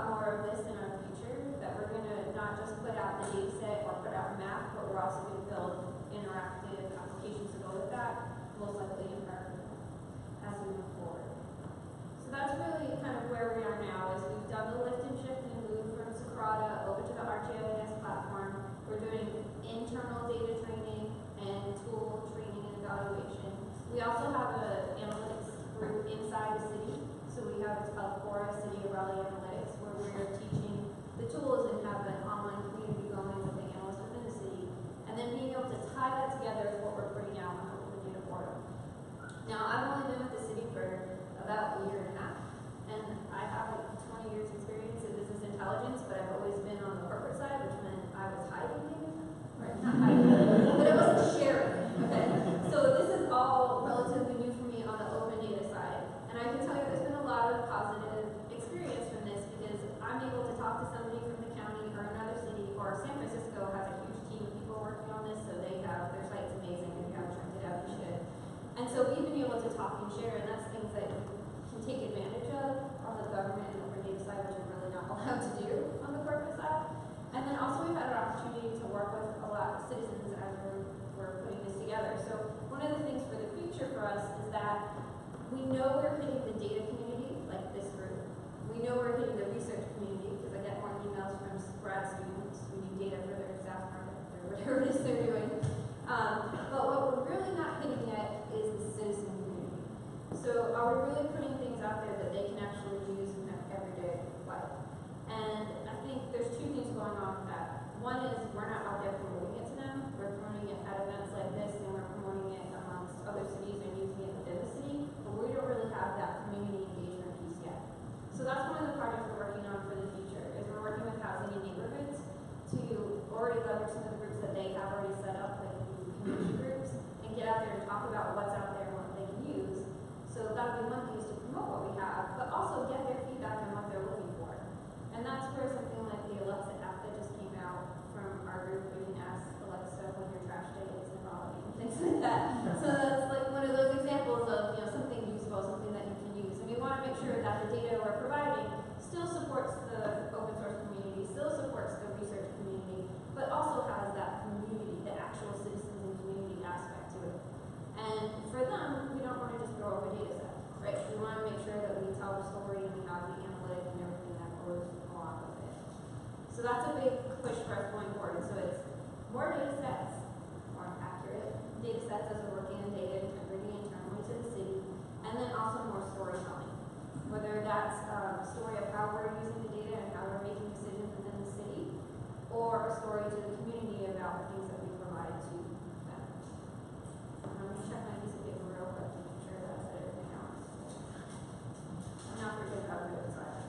lot more of this in our future, that we're going to not just put out the data set or put out a map, but we're also going to build interactive applications to go with that, most likely in our as we move forward. So that's really kind of where we are now, is we've done the lift and shift and move from Socrata over to the ArcGIS platform. We're doing internal data training and tool training and evaluation. We also have an analytics group inside the city. So we have, it's called Cora City of Raleigh Analytics, where we're teaching the tools and have an online community going with the analysts within the city. And then being able to tie that together with what we're putting out on the Open Data Portal. Now, I've only been with the city for about a year and a half, and I have like 20 years experience in business intelligence, but I've always been on the corporate side, which meant I was hiding data, right? Not hiding, but I wasn't sharing, okay? So this is all relatively new for me on the open data side, and I can tell you there's been a lot of positive experience from this, because I'm able to talk to somebody from the county or another city, or San Francisco has a huge team of people working on this, so they have, their site's amazing, if you haven't checked it out, you should. And so we've been able to talk and share, and that's things that you can take advantage of on the government and open data side, which you're really not allowed to do on the corporate side. And then also we've had an opportunity to work with a lot of citizens as we're putting this together. So one of the things for the future for us is that we know we're hitting the data community, like this group. We know we're hitting the research community, because I get more emails from grad students who need data for their staff project or whatever it is they're doing. But what we're really not hitting yet is the citizen community. So are we really putting things out there that they can actually use in their everyday life? And I think there's two things going on with that. One is we're not out there promoting it to them. We're promoting it at events like this, and we're promoting it amongst other cities and using it within the city, but we don't really have that community engagement piece yet. So that's one of the projects we're working on for the future, is we're working with housing and neighborhoods to already leverage some of the groups that they have already set up, like community groups, and get out there and talk about what's out there and what they can use. So that would be one thing, is to promote what we have, but also get their feedback on what they're looking for. And that's where something like the Alexa app that just came out from our group, where you can ask Alexa when your trash day isn't bothering you, and things like that. So that's like one of those examples of, you know, something useful, something that you can use. And we want to make sure that the data we're providing still supports the open source community, still supports the research community, but also has that community, the actual citizens and community aspect to it. And for them, we don't want to just throw up a data set, right? We want to make sure that we tell the story and we have the analytic and everything that goes along with it. So that's a big push for us going forward. So it's more data sets, more accurate data sets as we're working on data integrity internally to the city, and then also more storytelling. Whether that's a story of how we're using the data and how we're making decisions within the city, or a story to the community about the things that we provide to them. I'm going to check my piece of paper real quick to make sure that I said everything else. I'm not forgetting about the other side.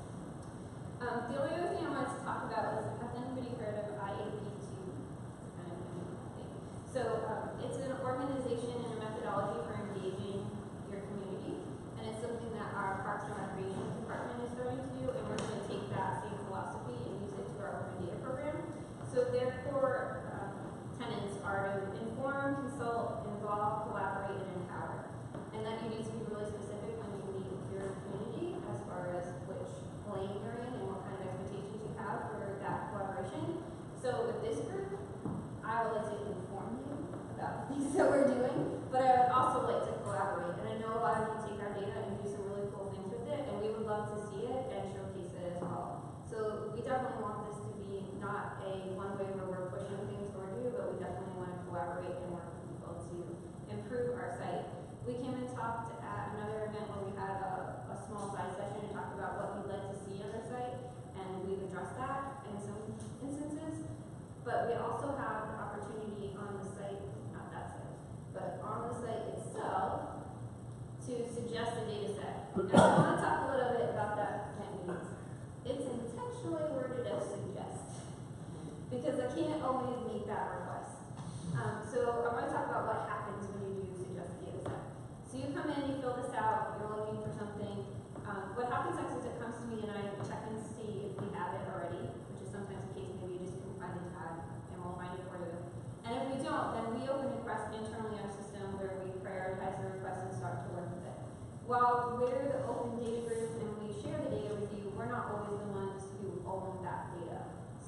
The only other thing I wanted to talk about is, has anybody heard of IAP2? Kind of a new thing. So it's an organization and a methodology for engaging your community, and it's something that our Parks and Recreation department is starting to do, and we're going to take that same philosophy and use it to our open data program. So their core tenets are to inform, consult, involve, collaborate, and empower. And that you need to be really specific when you meet with your community as far as which lane you're in and what kind of expectations you have for that collaboration. So with this group, I would like to inform you about the things that we're doing, but I would also like to collaborate. And I know a lot of you take our data and do some really cool things with it, and we would love to see it and showcase it as well. So we definitely want this to be not a one way where we're pushing things toward you, but we definitely want to collaborate and work with people to improve our site. We came and talked at another event where we had a small side session and talked about what we'd like to see on our site, and we've addressed that in some instances. But we also have the opportunity on the site, not that site, but on the site itself, to suggest a data set. Now, I want to talk a little bit about that means. It's intentionally worded as suggest, because I can't always meet that request. So I want to talk about what happens when you do suggest a data set. So you come in, you fill this out, you're looking for something. What happens next is it comes to me and I check and see if we have it already, which is sometimes the case, maybe you just didn't find the tag, and we'll find it for you. And if we don't, then we open a request internally in our system where we prioritize the request and start to work with it. While we're the open data group and we share the data with you, we're not always the ones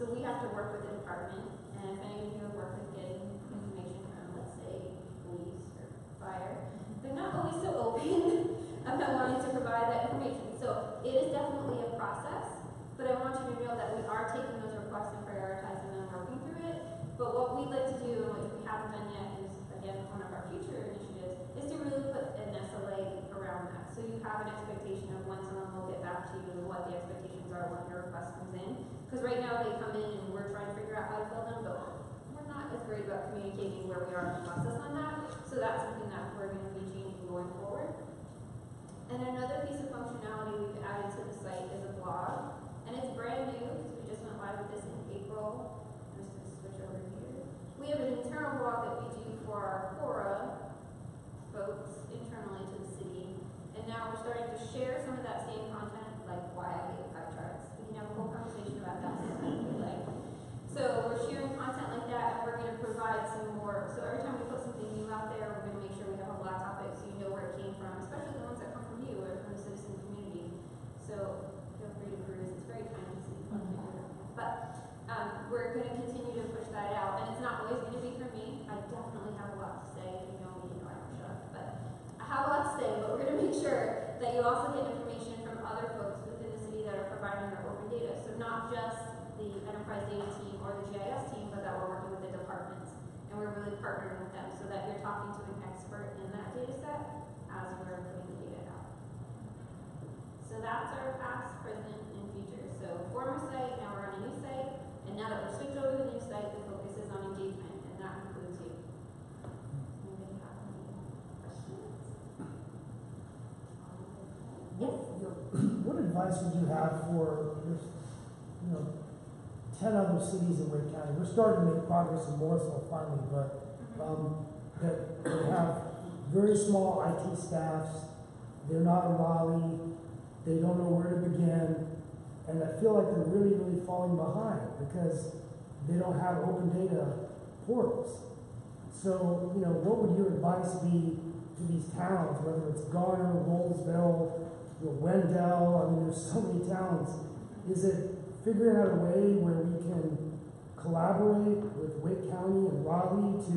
So we have to work with the department, and if any of you have worked with getting information from, let's say, police or fire, they're not always so open about wanting to provide that information. So it is definitely a process, but I want you to know that we are taking those requests and prioritizing them and working through it. But what we'd like to do, and which we haven't done yet, is again one of our future initiatives, is to really put an SLA around that. So you have an expectation of when someone will get back to you and what the expectations are when your request comes in. Because right now they come in and we're trying to figure out how to fill them, but we're not as great about communicating where we are in the process on that. So that's something that we're going to be changing going forward. And another piece of functionality we've added to the site is a blog. And it's brand new because we just went live with this in April. I'm just going to switch over here. We have an internal blog that we do for our Quora folks internally to the city. And now we're starting to share some of that same content, like why I hate pie charts. We can have a whole conversation about that if you like. So we're sharing content like that, and we're going to provide some more. So every time we put something new out there, we're going to make sure we have a black topic so you know where it came from, especially the ones that come from you or from the citizen community. So feel free to peruse. It's very kind of city fun. But we're going to continue to push that out, and it's not always going to be for me. I definitely have a lot to say. If you know me, you know I don't shut up. But I have a lot to say, but we're going to make sure that you also get information from other folks within the city that are providing our open data. So not just the enterprise data team or the GIS team, but that we're working with the departments. And we're really partnering with them so that you're talking to an expert in that data set as we're putting the data out. So that's our past, present, and future. So former site, now we're on a new site. And now that we're switched over to the new site, the focus is on engagement, and that includes you. Anybody have any questions? Yes? What advice would you have for, 10 other cities in Wake County? We're starting to make progress in Morrisville finally, but that they have very small IT staffs. They're not in Raleigh. They don't know where to begin. And I feel like they're really, really falling behind because they don't have open data portals. So, what would your advice be to these towns, whether it's Garner, Rolesville, Wendell? I mean, there's so many towns. Is it figuring out a way where we can collaborate with Wake County and Raleigh to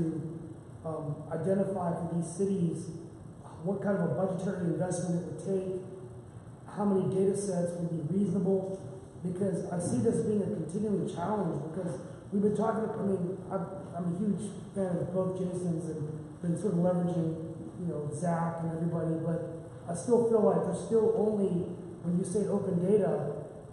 identify for these cities what kind of a budgetary investment it would take, how many data sets would be reasonable? Because I see this being a continuing challenge because we've been talking, I'm a huge fan of both Jason's and been sort of leveraging, Zach and everybody, but I still feel like there's still only, when you say open data,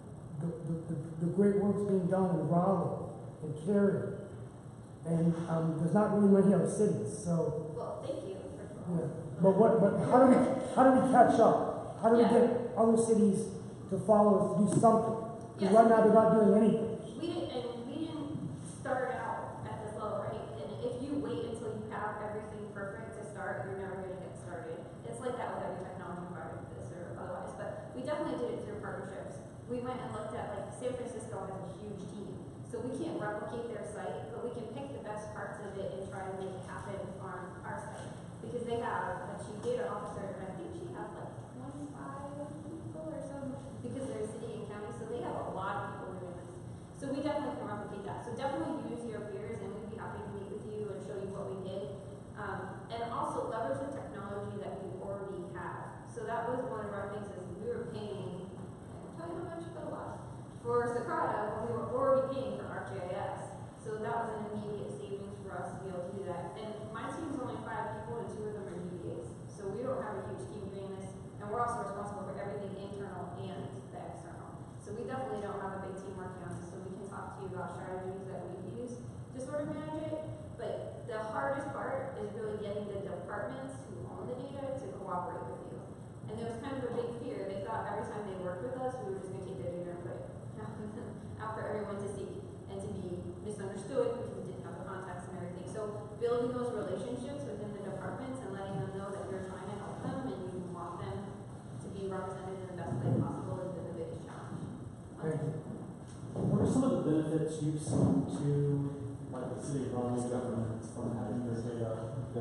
the great work's being done in Raleigh and Cary, and there's not really many other cities. So, well, thank you. Yeah. But how do we catch up? How do we get other cities to follow us to do something? Because right now they're not doing anything. We didn't start out at this level, right? And if you wait until you have everything perfect to start, you're never going to get started. It's like that with every technology project, this or otherwise. But we definitely did it through partnerships. We went and looked at, like, San Francisco has a huge team. So we can't replicate their site, but we can pick the best parts of it and try to make it happen on our site. Because they have a chief data officer, and I think she has like 25 people or so, because they're a city and county, so they have a lot of people doing this. So we definitely can replicate that. So definitely use your peers, and we'd be happy to meet with you and show you what we did. And also leverage the technology that we already have. So that was one of our things is we were paying, I won't tell you how much, but a lot, for Socrata when we were already paying for ArcGIS. So that was an immediate savings for us to be able to do that. And my team's only 5 people, and 2 of them are DBAs. So we don't have a huge team doing this, and we're also responsible for everything internal and the external. So we definitely don't have a big team working on this, so we can talk to you about strategies that we use to sort of manage it. But the hardest part is really getting the departments who own the data to cooperate with you. And there was kind of a big fear. They thought every time they worked with us, we were just going to take their data and put it out for everyone to see and to be misunderstood because we didn't have the context and everything. So building those relationships within the departments and letting them know that you're trying to help them and you want them to be represented in the best way possible has been the biggest challenge. What are some of the benefits you've seen to, like, the city of Raleigh's government from having their data? The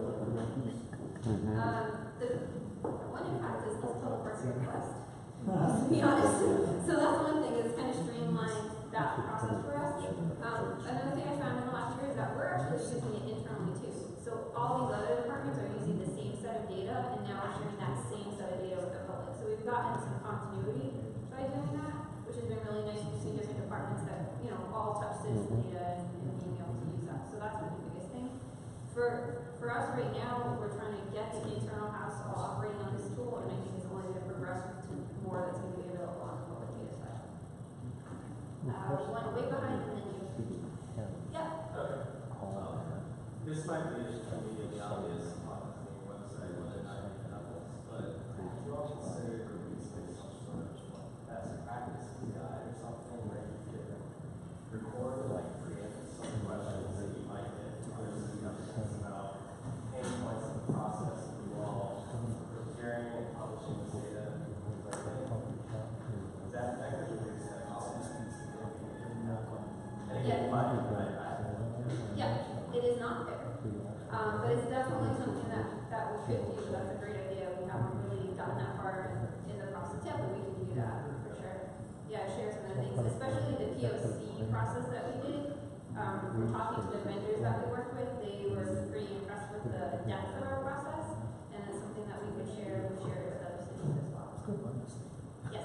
one impact is this total person request. To be honest. So that's one thing, it's kind of streamlined that process for us. So all these other departments are using the same set of data, and now we're sharing that same set of data with the public. So we've gotten some continuity by doing that, which has been really nice to see different departments that, you know, all touch citizen data and being able to use that. So that's been the biggest thing. For us right now, we're trying to get the internal house all operating on this tool, and I think it's only going to progress to more that's going to be available on the public data side. One way behind, and then you. Yeah. Okay. This might be immediately obvious on the website, whether or not you have this, but you all consider Greeves sort of as a practices guide or something where you can record, like, preempt some questions that you might get versus questions about pain points in the process of you all preparing and publishing this data. That could be really set up. And again, Yeah, it is not fair. But it's definitely something that we could do. That's a great idea. We haven't really gotten that far in the process yet, but we can do that for sure. Yeah, share some of the things, especially the POC process that we did. From talking to the vendors that we worked with, they were pretty impressed with the depth of our process, and it's something that we could share. We've shared it with other cities as well. Yes.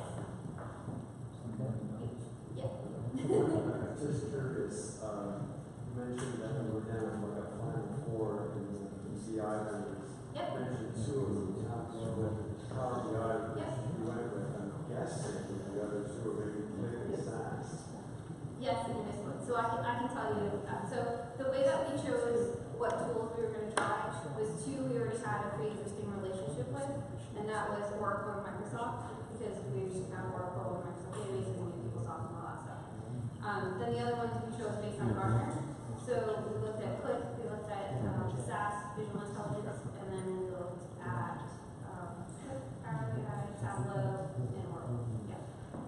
Yeah. Just curious, you mentioned that we were down like a final four in the PCI vendors. Yep. You mentioned two of them. Power BI, yes. You went with, I'm guessing the other two are maybe Click and SAS. Yes, in this one. So I can tell you. So the way that we chose what tools we were going to try was two we already had a pre-existing relationship with, and that was Oracle and Microsoft, because we found Oracle and Microsoft databases and PeopleSoft and all that stuff. Then the other ones we chose based on Gartner. So we looked at Click, we looked at SAS, Visual Intelligence, and then we looked at Power BI, Tableau, and Oracle. Yeah.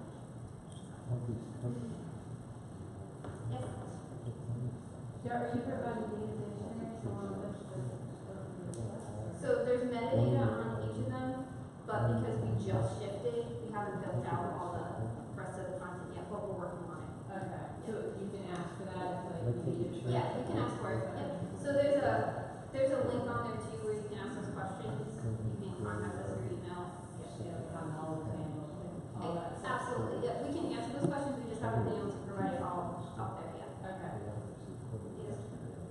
Yes. Are you providing data dictionaries along with So there's metadata on each of them, but because we just shifted, we haven't built out all the rest of the content yet, but we're working on it. Okay. So you can ask for that if like you need it. Yeah, you can ask for it. Yep. So there's a link on there too where you can ask us questions. You can contact us through email. Absolutely. Yeah, we can answer those questions. We just haven't been able to provide it all up there yet. Okay. Yes.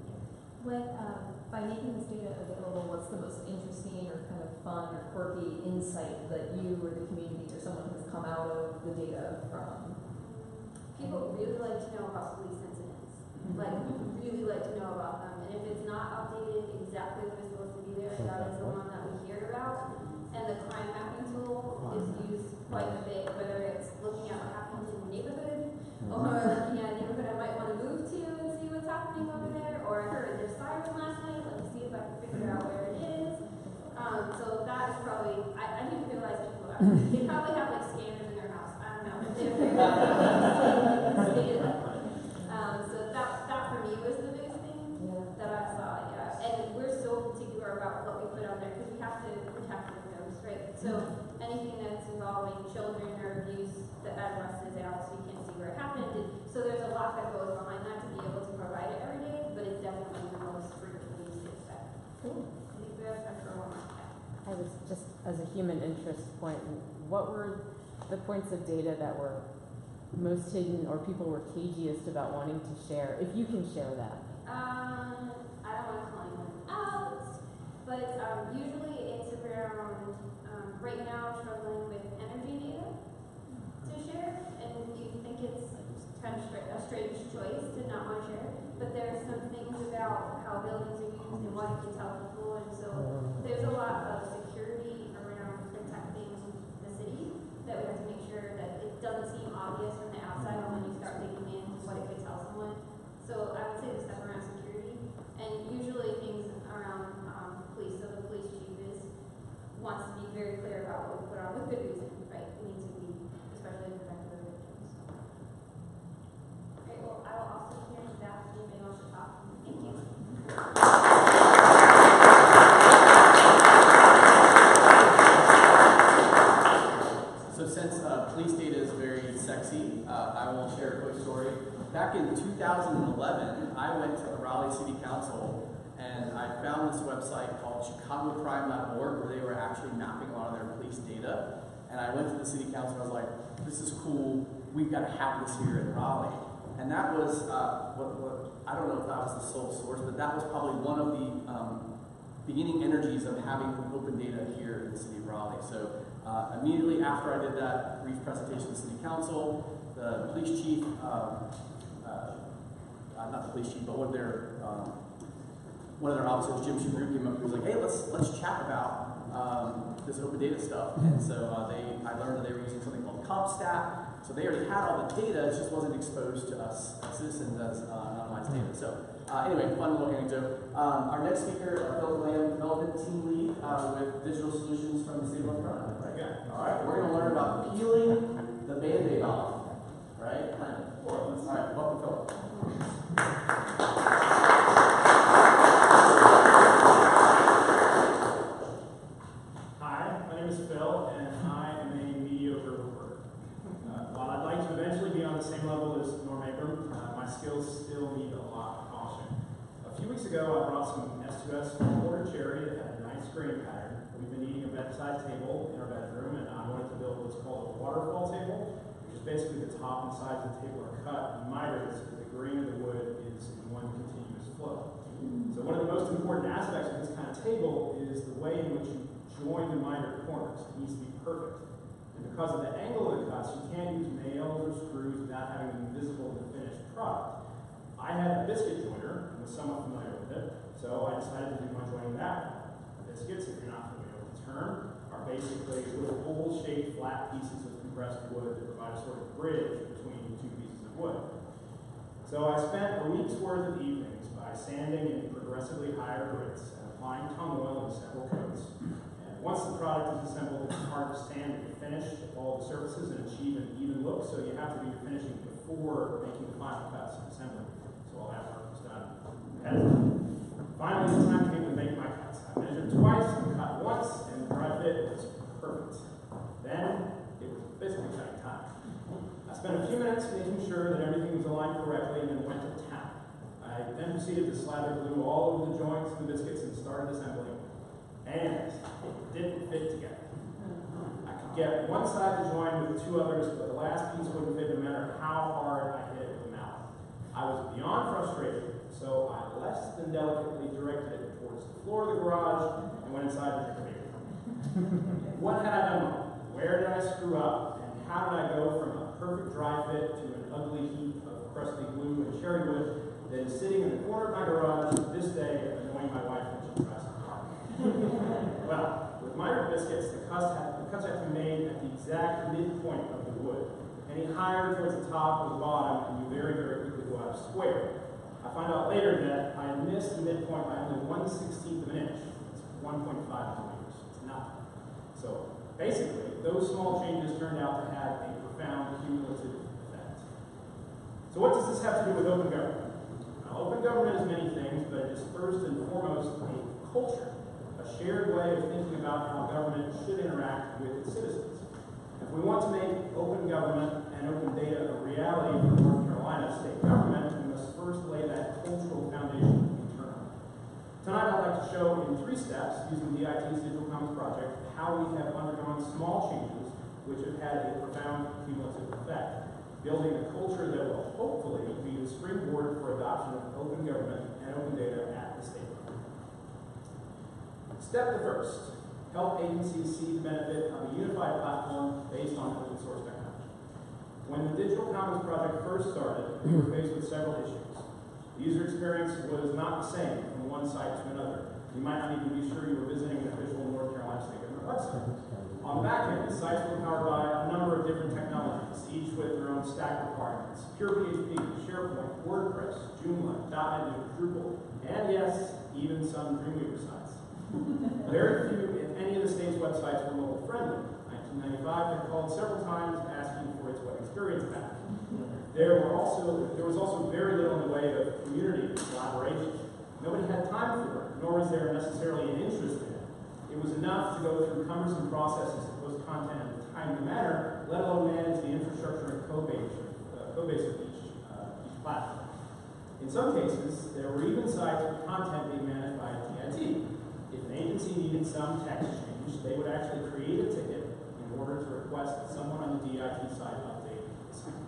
By making this data available, what's the most interesting or kind of fun or quirky insight that you or the community or someone has come out of the data from? People really like to know about police incidents. Like, really like to know about them. And if it's not updated exactly when it's supposed to be there, that is the one that we hear about. And the crime mapping tool is used quite a bit, whether it's looking at what happens in the neighborhood, or looking at a neighborhood I might want to move to and see what's happening over there, or I heard there's siren last night, let me see if I can figure out where it is. So that is probably, I didn't realize people have, they probably have like scanners in their house, I don't know, but they're very so that for me was the biggest thing that I saw, yeah. And we're so particular about what we put on there, because we have to protect the windows, right? So anything that's involving children or abuse, the address is out so you can't see where it happened. And so there's a lot that goes behind that to be able to provide it every day, but it's definitely the most frequently used expect. Cool. I think we have time for one more. I was just, as a human interest point, what were the points of data that were most hidden or people were cagiest about wanting to share, if you can share that? I don't want to call anyone out, but usually it's around, right now, struggling with energy data to share, and you think it's kind of a strange choice to not want to share, but there are some things about how buildings are used and what it can tell people, and so there's a lot of security around protecting the city that we have to make sure that it doesn't seem obvious from the outside, or when you start digging in what it could tell someone. So I would say the stuff around security, and usually things around police. So the police chief wants to be very clear about what we put on with good reason, right? We need to be especially protective of victims. Great. Well, I will also hear that if anyone wants to talk. Thank you. So since police data is very sexy, I will share a quick story. Back in 2011, I went to the Raleigh City Council And I found this website called chicagocrime.org where they were actually mapping a lot of their police data. And I went to the city council and I was like, this is cool, we've got to have this here in Raleigh. And that was, I don't know if that was the sole source, but that was probably one of the beginning energies of having open data here in the city of Raleigh. So immediately after I did that brief presentation to the city council, the police chief, not the police chief, but one of their officers, Jim Shabru, came up and was like, hey, let's chat about this open data stuff. And so I learned that they were using something called CompStat. So they already had all the data, it just wasn't exposed to us citizens as anonymized data. So anyway, fun little anecdote. Our next speaker, Phil Lamb, development team lead with digital solutions from the city of North Carolina. Right? Yeah. All right, we're going to learn about peeling the Band-Aid off. Right? All right, welcome, Phil. Hi, my name is Phil, and I am a mediocre reporter. While I'd like to eventually be on the same level as Norm Abram, my skills still need a lot of polishing. A few weeks ago, I brought some S2S quarter cherry that had a nice grain pattern. We've been eating a bedside table in our bedroom, and I wanted to build what's called a waterfall table, which is basically the top and sides of the table are cut and mitered so that the grain of the wood is in one continuous flow. So one of the most important aspects of this kind of table is the way in which you join the mitered corners. It needs to be perfect. And because of the angle of the cuts, you can't use nails or screws without having them visible in the finished product. I had a biscuit joiner and was somewhat familiar with it, so I decided to do my joining that way. Biscuits, if you're not familiar with the term, are basically little oval-shaped flat pieces of compressed wood that provide a sort of bridge between two pieces of wood. So I spent a week's worth of evenings by sanding in progressively higher grits and applying tung oil in several coats. And once the product is assembled, it's hard to sand and finish all the surfaces and achieve an even look, so you have to do your finishing before making the final cuts and assembly. So all that work was done ahead of time. Finally, the time came to make my cuts. I measured twice and cut once, and the dry fit was perfect. Then it was biscuit cutting time. I spent a few minutes making sure that everything was aligned correctly and then went to town. I then proceeded to slather glue all over the joints of the biscuits and started assembling. And it didn't fit together. I could get one side to join with two others, but the last piece wouldn't fit no matter how hard I hit it with the mallet. I was beyond frustrated, so I less than delicately directed it towards the floor of the garage and went inside to drink a beer. What had I done wrong? Where did I screw up? And how did I go from a perfect dry fit to an ugly heap of crusty glue and cherry wood that is sitting in the corner of my garage to this day, annoying my wife when she tries to talk? Well, with mitered biscuits, the cuts have to be made at the exact midpoint of the wood. Any higher towards the top or the bottom, and you very, very quickly go out of square. I find out later that I missed the midpoint by only 1/16 of an inch. It's 1.5 millimeters. It's nothing. So basically, those small changes turned out to have a profound cumulative effect. So what does this have to do with open government? Well, open government is many things, but it is first and foremost a culture, a shared way of thinking about how government should interact with its citizens. If we want to make open government and open data a reality for North Carolina state government, we must first lay that cultural foundation internally. Tonight I'd like to show in 3 steps, using DIT's Digital Commons project, how we have undergone small changes which have had a profound cumulative effect, building a culture that will hopefully be the springboard for adoption of open government and open data at the state level. Step the first. Help agencies see the benefit of a unified platform based on open source technology. When the Digital Commons project first started, we were faced with several issues. The user experience was not the same from one site to another. You might not even be sure you were visiting an official North Carolina state government website. On the back end, the sites were powered by a number of different technologies, each with their own stack requirements. Pure PHP, SharePoint, WordPress, Joomla, .NET, Drupal, and yes, even some Dreamweaver sites. Very few, if any, of the state's websites were mobile friendly. 1995 had called several times asking for its web experience back. There was also very little in the way of community collaboration. Nobody had time for it, nor was there necessarily an interest in it. It was enough to go through cumbersome processes to post content in a timely manner, let alone manage the infrastructure and code base of each platform. In In some cases, there were even sites with content being managed by a TIT. If an agency needed some text change, they would actually create a ticket in order to request that someone on the DIT side update the site.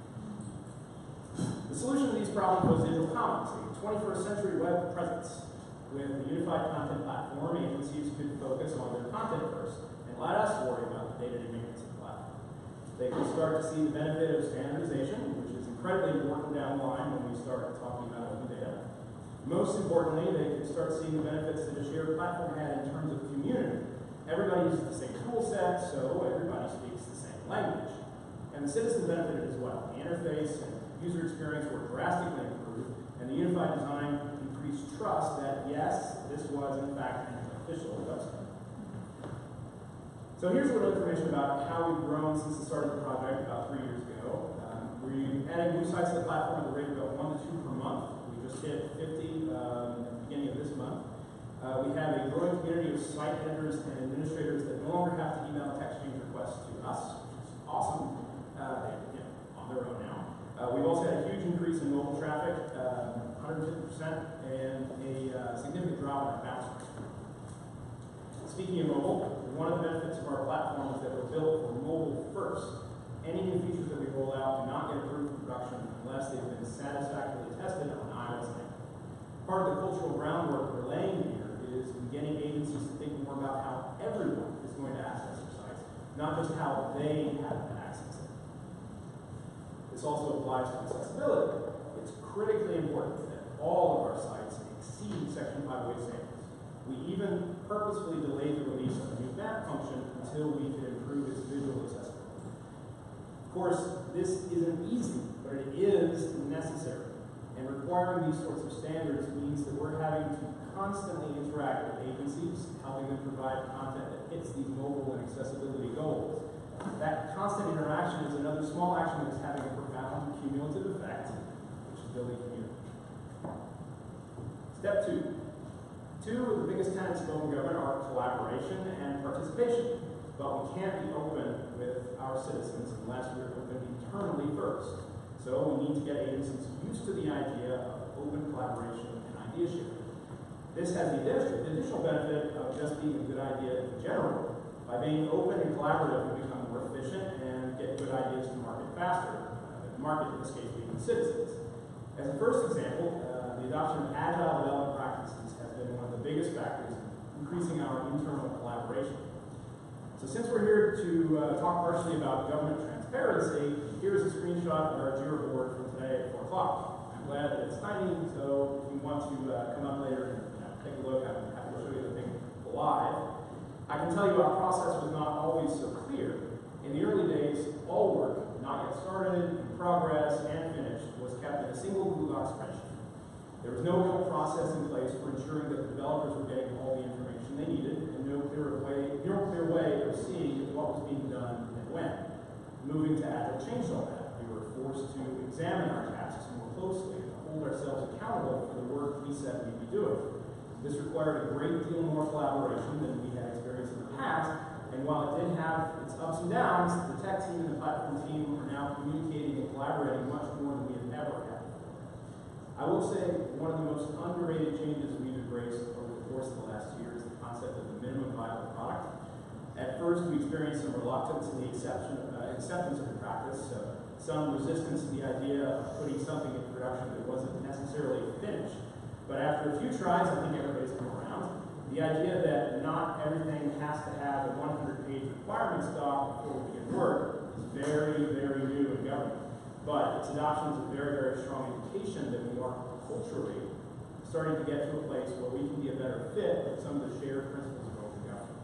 The solution to these problems was digital commons, a 21st century web presence. With a unified content platform, agencies could focus on their content first and let us worry about the day-to-day maintenance of the platform. They could start to see the benefit of standardization, which is incredibly important down the line when we start talking about open data. Most importantly, they could start seeing the benefits that a shared platform had in terms of community. Everybody uses the same tool set, so everybody speaks the same language. And the citizen benefited as well. The interface and user experience were drastically improved, and the unified design increased trust that, yes, this was in fact an official website. So here's a little information about how we've grown since the start of the project about 3 years ago. We're adding new sites to the platform at the rate of about 1 to 2 per month. We just hit 50 at the beginning of this month. We have a growing community of site editors and administrators that no longer have to email text change requests to us, which is awesome. They're on their own now. We've also had a huge increase in mobile traffic, 150%, and a significant drop in our bounce rate. Speaking of mobile, one of the benefits of our platform is that we're built for mobile first. Any new features that we roll out do not get approved for production unless they've been satisfactorily tested on iOS 9. Part of the cultural groundwork we're laying here is getting agencies to think more about how everyone is going to access their sites, not just how they have to access it. This also applies to accessibility. It's critically important that all of our sites exceed Section 5 weight standards. We even purposefully delayed the release of the new map function until we could improve its visual accessibility. Of course, this isn't easy, but it is necessary. And requiring these sorts of standards means that we're having to constantly interact with agencies, helping them provide content that hits these mobile and accessibility goals. That constant interaction is another small action that's having a profound cumulative effect, which is building community. Step 2. Two of the biggest tenets of open government are collaboration and participation. But we can't be open with our citizens unless we're open internally first. So we need to get agencies used to the idea of open collaboration and idea sharing. This has the additional benefit of just being a good idea in general. By being open and collaborative, we become more efficient and get good ideas to market faster. The market, in this case, being the citizens. As a first example, the adoption of agile development practices has been one of the biggest factors in increasing our internal collaboration. So since we're here to talk partially about government transparency, here's a screenshot of our Jira board from today at 4 o'clock. I'm glad that it's tiny, so if you want to come up later and take a look, I'm happy to show you the thing live. I can tell you our process was not always so clear. In the early days, all work, not yet started, in progress, and finished, was kept in a single Google Docs spreadsheet. There was no real process in place for ensuring that the developers were getting all the information they needed, and no clear way of seeing what was being done and when. Moving to Agile changed all that. We were forced to examine our tasks more closely and hold ourselves accountable for the work we said we'd be doing. This required a great deal more collaboration than we had experienced in the past, and while it did have its ups and downs, the tech team and the platform team are now communicating and collaborating much more than we have ever had before. I will say one of the most underrated changes we've embraced over the course of the last year is the concept of the minimum viable product. At first, we experienced some reluctance in the acceptance of the practice, some resistance to the idea of putting something in production that wasn't necessarily finished. But after a few tries, I think everybody's come around. The idea that not everything has to have a 100-page requirement stock before we begin work is very, very new in government. But its adoption is a very, very strong indication that we are culturally starting to get to a place where we can be a better fit with some of the shared principles of open government.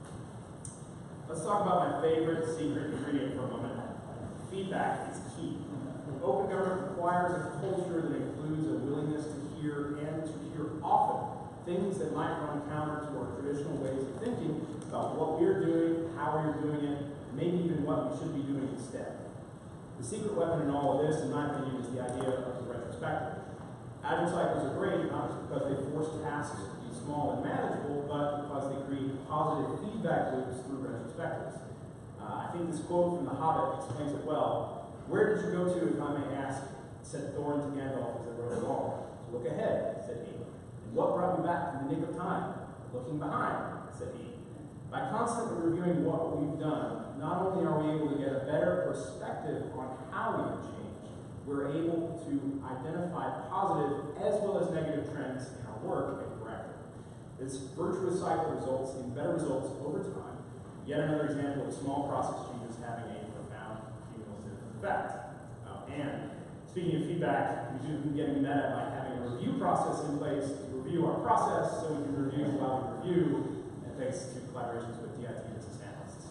Let's talk about my favorite secret ingredient for a moment. Feedback is key. Open government requires a culture that includes a willingness to hear and to hear often things that might run counter to our traditional ways of thinking about what we're doing, how we're doing it, maybe even what we should be doing instead. The secret weapon in all of this, in my opinion, is the idea of the retrospective. Agile cycles are great, not just because they force tasks to be small and manageable, but because they create positive feedback loops through retrospectives. I think this quote from The Hobbit explains it well. Where did you go to, if I may ask, said Thorin to Gandalf as they rode along. Look ahead, said he. And what brought you back in the nick of time? Looking behind, said he. By constantly reviewing what we've done, not only are we able to get a better perspective on how we have changed, we're able to identify positive as well as negative trends in our work and correct them. This virtuous cycle results in better results over time. Yet another example of small process changes having a profound cumulative effect. And speaking of feedback, we should be getting meta by having a review process in place to review our process so we can review while we review, and thanks to collaborations with DIT business analysts.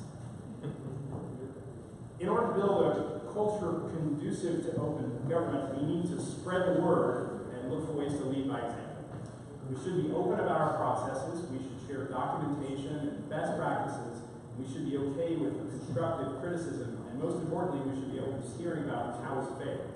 In order to build a culture conducive to open government, we need to spread the word and look for ways to lead by example. We should be open about our processes, we should share documentation and best practices, we should be okay with constructive criticism, and most importantly, we should be open to hearing about how it's failed.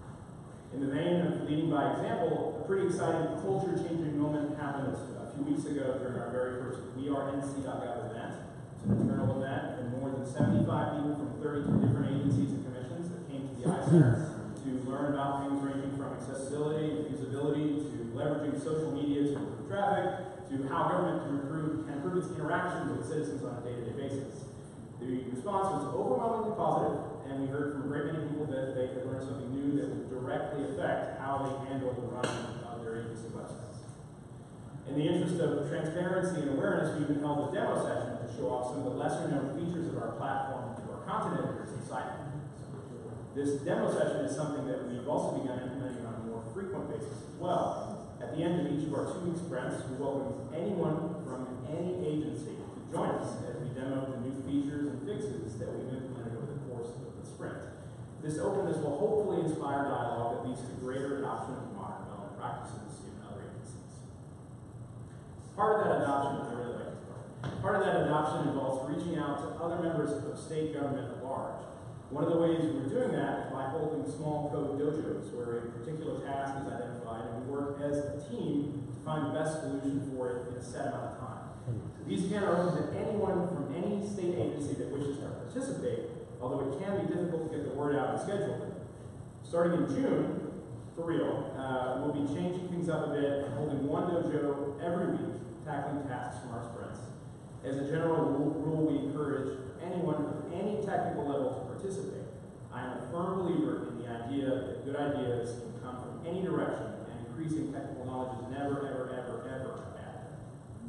In the vein of leading by example, a pretty exciting culture-changing moment happened a few weeks ago during our very first WeAreNC.gov event. It's an internal event, and more than 75 people from 32 different agencies and commissions that came to the ISARs to learn about things ranging from accessibility to usability to leveraging social media to improve traffic to how government can improve its interactions with citizens on a day-to-day basis. The response was overwhelmingly positive, and we heard from a great many people that they could learn something new that would directly affect how they handle the running of their agency websites. In the interest of transparency and awareness, we even held a demo session to show off some of the lesser-known features of our platform to our content editors and site managers. This demo session is something that we've also begun implementing on a more frequent basis as well. At the end of each of our 2-week sprints, we welcome anyone from any agency to join us as we demo the new features and fixes that we've implemented over the course of the sprint. This openness will hopefully inspire dialogue that leads to greater adoption of modern development practices in other agencies. Part of that adoption, I really like this part of that adoption involves reaching out to other members of state government at large. One of the ways we're doing that is by holding small code dojos where a particular task is identified and we work as a team to find the best solution for it in a set amount of time. These again are open to anyone from any state agency that wishes to participate, although it can be difficult to get the word out and schedule it. Starting in June, for real, we'll be changing things up a bit and holding one dojo every week, tackling tasks from our sprints. As a general rule, we encourage anyone of any technical level to participate. I am a firm believer in the idea that good ideas can come from any direction, and increasing technical knowledge is never, ever, ever, ever a bad thing.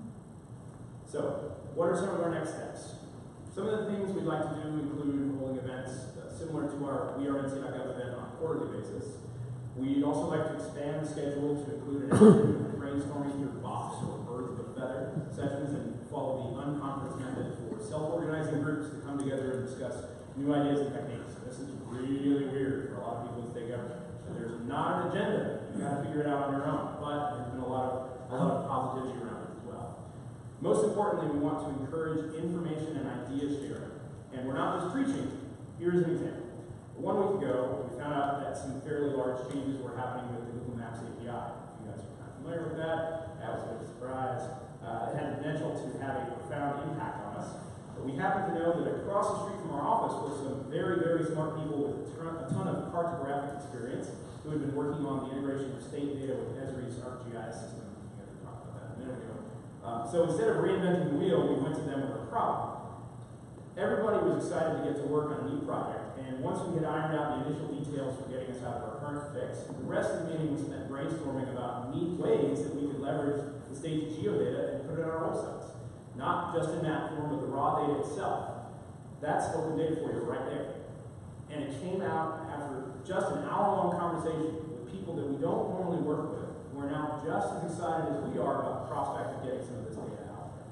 So, what are some of our next steps? Some of the things we'd like to do include holding events similar to our WeAreNC.gov event on a quarterly basis. We'd also like to expand the schedule to include an brainstorming through box or birds of a feather sessions and follow the unconference method for self-organizing groups to come together and discuss new ideas and techniques. This is really weird for a lot of people in state government. There's not an agenda. You got to figure it out on your own. But there's been a lot of positivity around it as well. Most importantly, we want to encourage information and idea sharing. And we're not just preaching. Here's an example. 1 week ago, we found out that some fairly large changes were happening with the Google Maps API. If you guys are kind of familiar with that, that was a big surprise. It had the potential to have a profound impact on us. But we happen to know that across the street from our office were some very smart people with a ton of cartographic experience who had been working on the integration of state data with Esri's ArcGIS system. You guys talked about that a minute ago. So instead of reinventing the wheel, we went to them with a problem. Everybody was excited to get to work on a new project, and once we had ironed out the initial details for getting us out of our current fix, the rest of the meeting was spent brainstorming about neat ways that we could leverage the state's geodata and put it on our websites. Not just in that form, but the raw data itself. That's open data for you right there. And it came out after just an hour-long conversation with people that we don't normally work with, who are now just as excited as we are about the prospect of getting some of this data out there.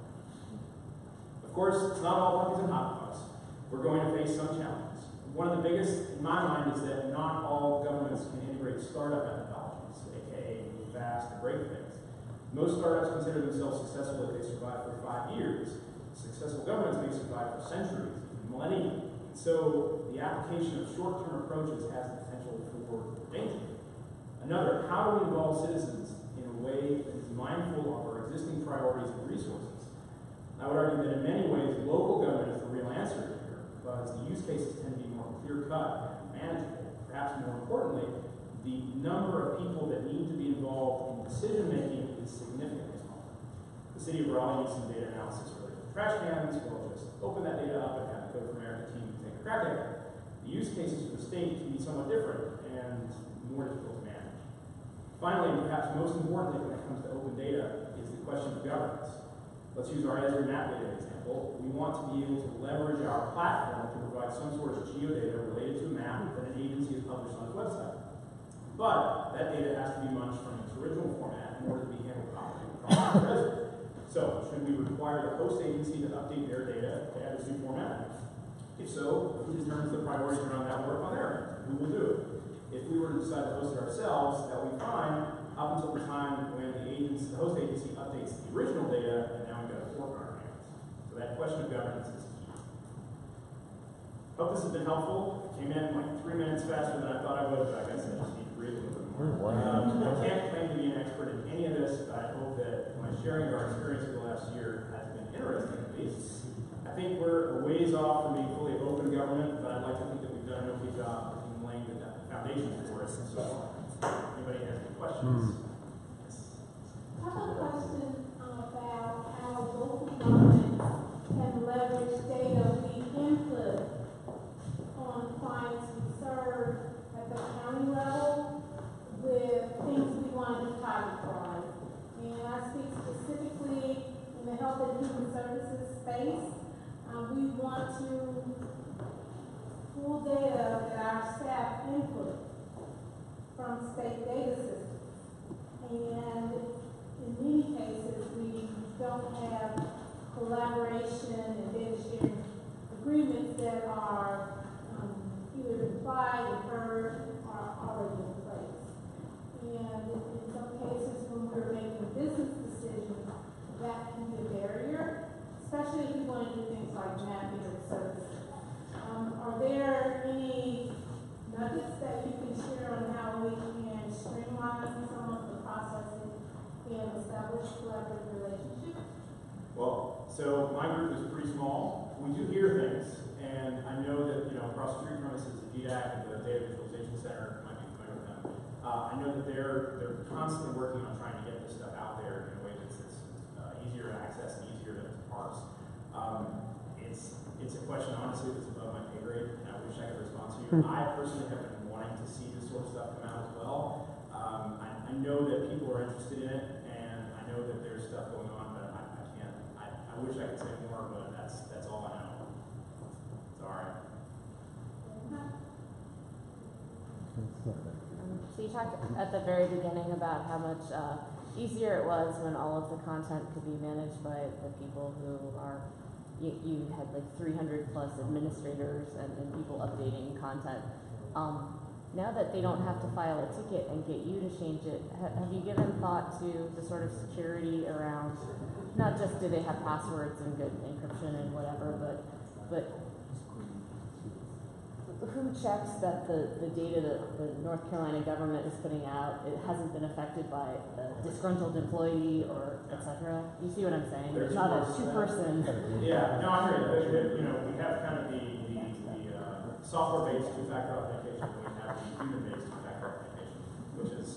Of course, it's not all puppies and hot dogs. We're going to face some challenges. One of the biggest, in my mind, is that not all governments can integrate startup methodologies, aka move fast and break things. Most startups consider themselves successful if they survive for 5 years. Successful governments may survive for centuries, even millennia. So the application of short-term approaches has the potential for danger. Another, how do we involve citizens in a way that is mindful of our existing priorities and resources? I would argue that in many ways, local government is the real answer here, because the use cases tend to be more clear-cut and manageable. Perhaps more importantly, the number of people that need to be involved in decision making is significantly smaller. The city of Raleigh needs some data analysis related to trash cans. We'll just open that data up and have the Code for America team take a crack at it. The use cases for the state can be somewhat different and more difficult to manage. Finally, and perhaps most importantly when it comes to open data, is the question of governance. Let's use our Esri map data example. We want to be able to leverage our platform to provide some sort of geodata related to a map that an agency has published on its website. But that data has to be munched from its original format in order to be handled properly across Esri. So, should we require the host agency to update their data to add this new format? If so, who determines the priorities around that work on their end? Who will do it? If we were to decide to host it ourselves, that would be fine up until the time when the host agency updates the original data, and now we've got a fork on our hands. So that question of governance is key. Hope this has been helpful. Came in like 3 minutes faster than I thought I would, but I guess I just need to read a little bit more. I can't claim to be an expert in any of this, but I hope that my sharing of our experience over the last year has been interesting at least. I think we're a ways off from being fully open government, but I'd like to think that we've done an okay job in laying the foundations for it. So, anybody has any questions? I have a question about how local governments can leverage data we input on clients we serve at the county level with things we want to pilot. And I speak specifically in the health and human services space. We want to pull data that our staff input from state data systems. And in many cases, we don't have collaboration and data sharing agreements that are either implied, inferred, or already in place. And in some cases, when we're making business decisions, that can be a barrier, especially if you want to do things like mapping or services. Are there any nuggets that you can share on how we can streamline some of the processes and establish collaborative relationships? Well, so my group is pretty small. We do hear things, and I know that, across the street from us is the GDAC and the Data Visualization Center. You might be familiar with them. I know that they're constantly working on trying to get this stuff out there in a way that's easier to access and easier to parse. It's a question, honestly, that's above my pay grade, and I wish I could respond to you. I personally have been wanting to see this sort of stuff come out as well. I know that people are interested in it, and I know that there's stuff going on, but I can't. I wish I could say more, but that's all I know. Sorry. So you talked at the very beginning about how much easier it was when all of the content could be managed by the people who are, you had like 300 plus administrators and people updating content. Now that they don't have to file a ticket and get you to change it, have you given thought to the sort of security around, not just do they have passwords and good encryption and whatever, but who checks that the data that the North Carolina government is putting out, it hasn't been affected by a disgruntled employee or et cetera? You see what I'm saying? It's not a two-person. Yeah, no, I hear you. We have kind of the software-based two-factor authentication, and we have the human-based two-factor authentication, which is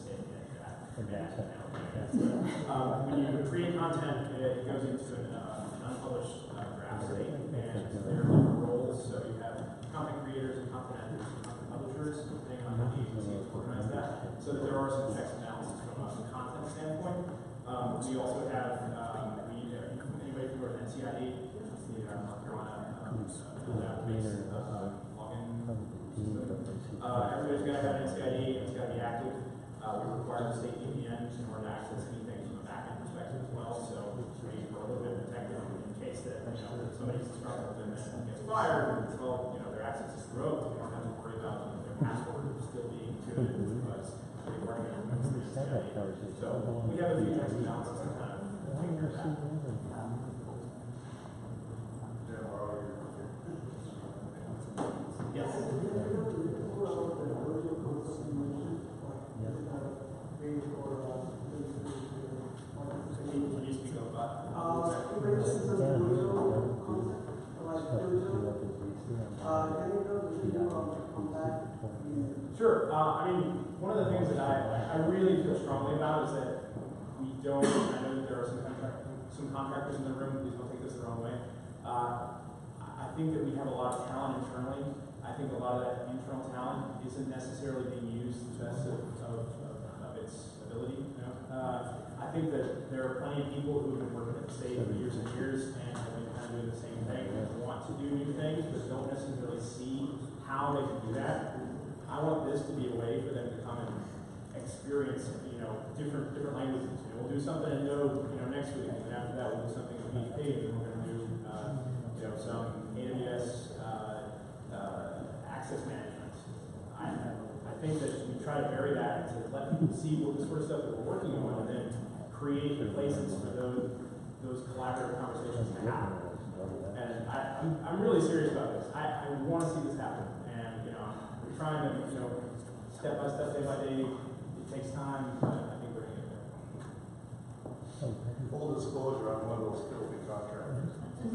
when you create content, it goes into an unpublished draft state, and there are different roles. So you have content creators and content editors and content publishers, depending on how the agency has organized that, so that there are some checks and balances from a content standpoint. We also have, anybody familiar with NCID? It's the North Carolina database login system. Everybody's got to have an NCID active. We require the state VPN in order to access anything from a backend perspective as well, so we're a little bit protected in case that somebody's disgruntled and gets fired, their access is revoked. We don't have to worry about their password still being good because they weren't going to remember the NCID. So we have a few checks and balances to kind of take care of that. Yes. Can you speak up about Sure. I mean, one of the things that I really feel strongly about is that we don't, I know that there are some contractors in the room, please don't take this the wrong way. I think that we have a lot of talent internally. I think a lot of that internal talent isn't necessarily being used to the best of its ability. You know? I think that there are plenty of people who have been working at the state for years and years and have been kind of doing the same thing and want to do new things but don't necessarily see how they can do that. I want this to be a way for them to come and experience, you know, different languages. You know, we'll do something in Node, you know, next week, and then after that we'll do something in PHP, and then we're going to do, you know, some AWS access management. I think that we try to vary that to let people see what the sort of stuff that we're working on, and then create the places for those collaborative conversations to happen. And I'm really serious about this. I want to see this happen, and you know, we're trying to, you know, step by step, day by day. It takes time, but I think we're going to get there. Full disclosure, I'm one of those filthy contractors.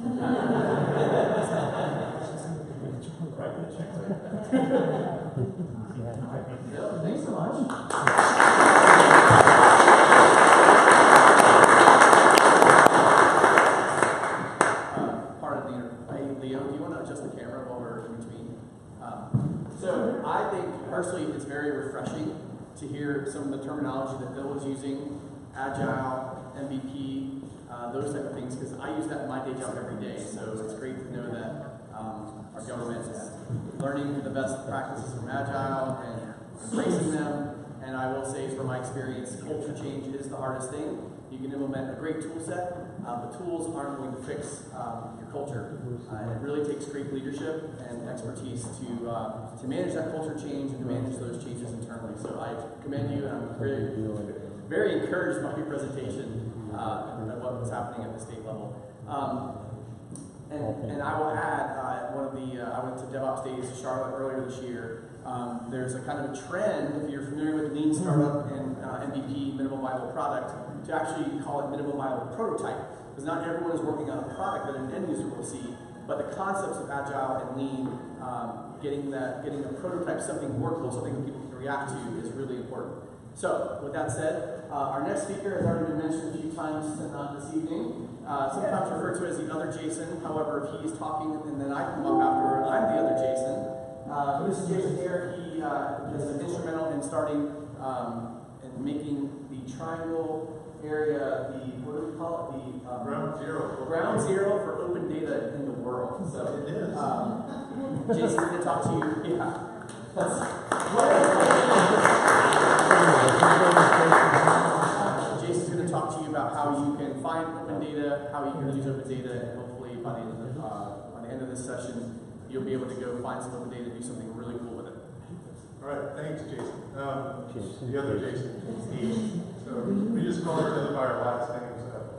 Right, the checks. Thanks so much. Part of the hey, Leo, do you want to adjust the camera while we're in between? So I think personally it's very refreshing to hear some of the terminology that Bill was using, agile, MVP, those type of things, because I use that in my day job every day. So it's great to know that our government is learning the best practices from agile and embracing them. And I will say, from my experience, culture change is the hardest thing. You can implement a great tool set, but tools aren't going to fix your culture. It really takes great leadership and expertise to manage that culture change and to manage those changes internally. So I commend you, and I'm very encouraged by your presentation and what was happening at the state level. And I will add, I went to DevOps Days in Charlotte earlier this year. There's a kind of a trend, if you're familiar with Lean Startup and MVP, Minimal Viable Product, to actually call it Minimal Viable Prototype. Because not everyone is working on a product that an end user will see, but the concepts of Agile and Lean, getting a prototype, something workable, something that people can react to, is really important. So, with that said, our next speaker has already been mentioned a few times this evening. Sometimes referred to as the other Jason. However, if he's talking and then I come up after, I'm the other Jason. This is Jason here. He has been instrumental in starting and making the triangle area what do we call it? The ground zero for open data in the world. So it is. Jason's going to talk to you. Yeah. Jason's going to talk to you about how you can find open data, how you can use open data, and hopefully by the end of this session, you'll be able to go find some open data and do something really cool with it. All right, thanks, Jason. The other Jason. So we just call each other by our last names.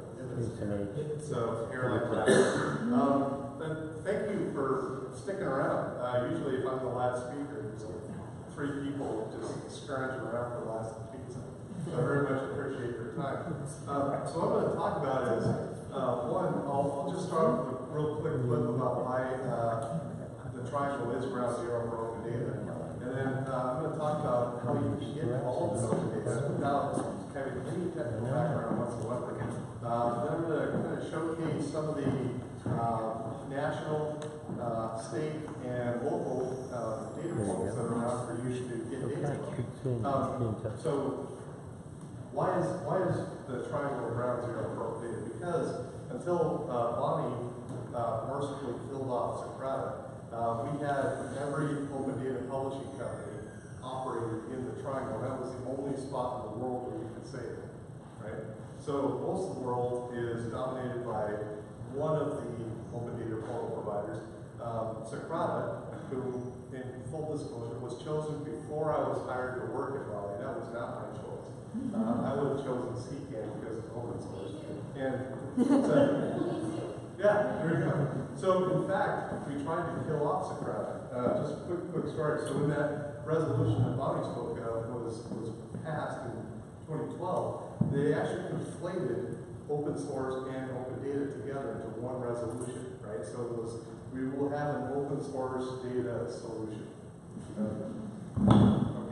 So here like that. Thank you for sticking around. Usually, if I'm the last speaker, there's like 3 people just scrounging around for the last pizza. So I very much appreciate your time. So what I'm going to talk about is one. I'll just start with a real quick clip about why the triangle is ground zero for open data. And then I'm going to talk about how you can get involved in open data without having any technical background whatsoever. Then I'm going to kind of showcase some of the national, state, and local data points that are around for you to get data. So why is the triangle ground zero for open data? Because until Bonnie mercifully killed off Socrata, we had every open data publishing company operated in the triangle. That was the only spot in the world where you could say it, right? So most of the world is dominated by one of the open data portal providers, Socrata, who, in full disclosure, was chosen before I was hired to work at Raleigh. That was not my choice. I would have chosen CCAN because it's open source. And so, yeah, there you go. So, in fact, we tried to kill off Socrata. Just a quick story. So, when that resolution that Bonnie spoke of was passed in 2012, they actually conflated open source and open data together into one resolution, right? So, it was, we will have an open source data solution.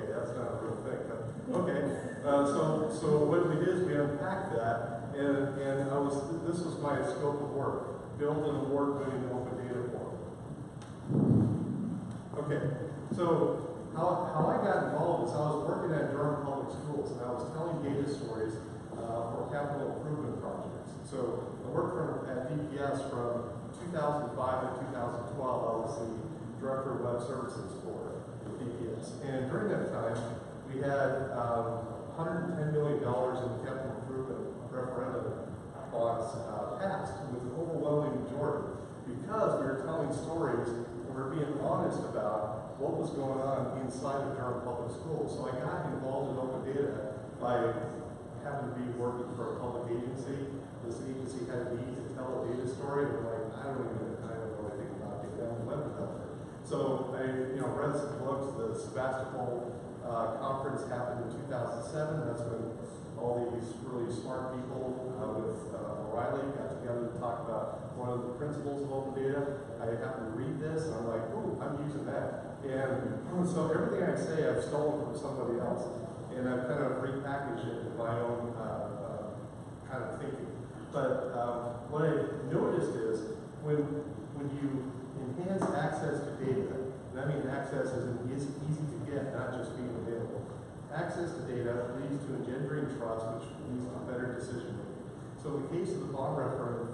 So what we did is we unpacked that, and this was my scope of work: build an award-winning open data forum. Okay, so how I got involved is I was working at Durham Public Schools, and I was telling data stories for capital improvement projects. So I worked at DPS from 2005 to 2012. I was the Director of Web Services for DPS. And during that time, we had $110 million in capital improvement referendum bonds passed with an overwhelming majority because we were telling stories and we were being honest about what was going on inside of Durham Public Schools. So I got involved in open data by having to be working for a public agency. This agency had a need to tell a data story, and I'm like, I don't know anything about data. I'm a web developer. So I read some books. The Sebastopol conference happened in 2007. That's when all these really smart people with O'Reilly got together to talk about one of the principles of open data. I happened to read this, and I'm like, ooh, I'm using that. And so everything I say, I've stolen from somebody else, and I've kind of repackaged it in my own kind of thinking. But what I noticed is when you enhance access to data, and I mean access as in it's easy to get, not just being available. Access to data leads to engendering trust, which leads to better decision making. So in the case of the bond referendum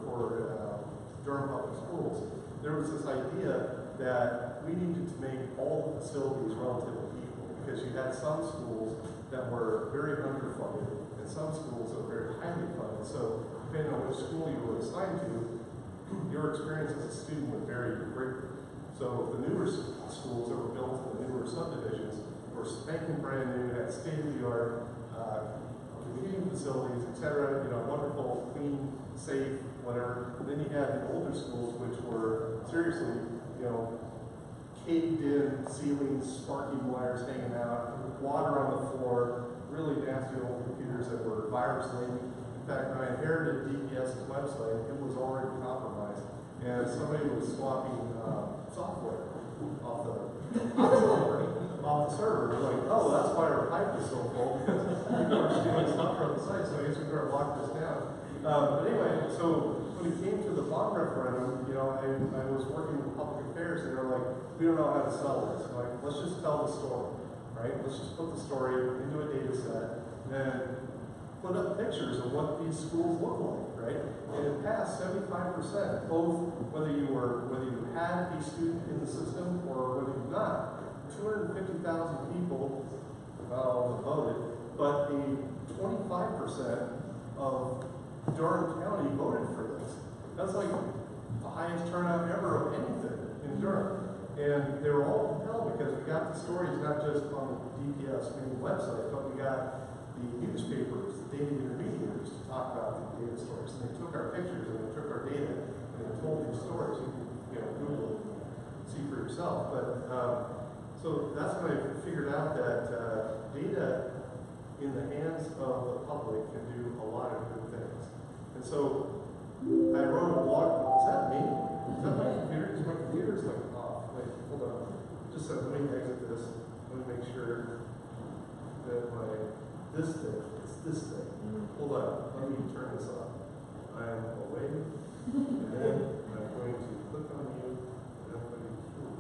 for Durham Public Schools, there was this idea that we needed to make all the facilities relatively equal, because you had some schools that were very underfunded and some schools that were very highly funded. So depending on which school you were assigned to, your experience as a student would vary greatly. So the newer schools that were built in the newer subdivisions were spanking brand new, had state-of-the-art computing facilities, etc. Wonderful, clean, safe, whatever. And then you had the older schools, which were seriously, caved-in ceilings, sparking wires hanging out, water on the floor, really nasty old computers that were virus-linked. In fact, when I inherited DPS's website, it was already compromised, and somebody was swapping software off the server. Like, oh, that's why our pipe is so full, because people are stealing stuff from the site, so I guess we better lock this down. But anyway, so when it came to the bond referendum, I was working with public affairs, and they were like, we don't know how to sell this. I'm like, let's just tell the story, right? Let's just put the story into a data set, and put up pictures of what these schools look like, right? And it passed 75%, both whether you had a student in the system or whether you not. 250,000 people voted, but 25% of Durham County voted for this. That's like the highest turnout ever of anything in Durham. And they were all compelled because we got the stories not just on the DPS main website, but we got the newspapers, the data intermediaries to talk about the data stories. And they took our pictures and they took our data and they told these stories. You can Google it and see for yourself. But so that's when I figured out that data in the hands of the public can do a lot of good things. And so I wrote a blog. Is that me? Is that my computer? Is my computer's like off? Wait, hold on. Just let me exit this. Let me make sure that this thing. Hold on. Let me turn this off. I'm away. And then I'm going to click on you. And I'm going to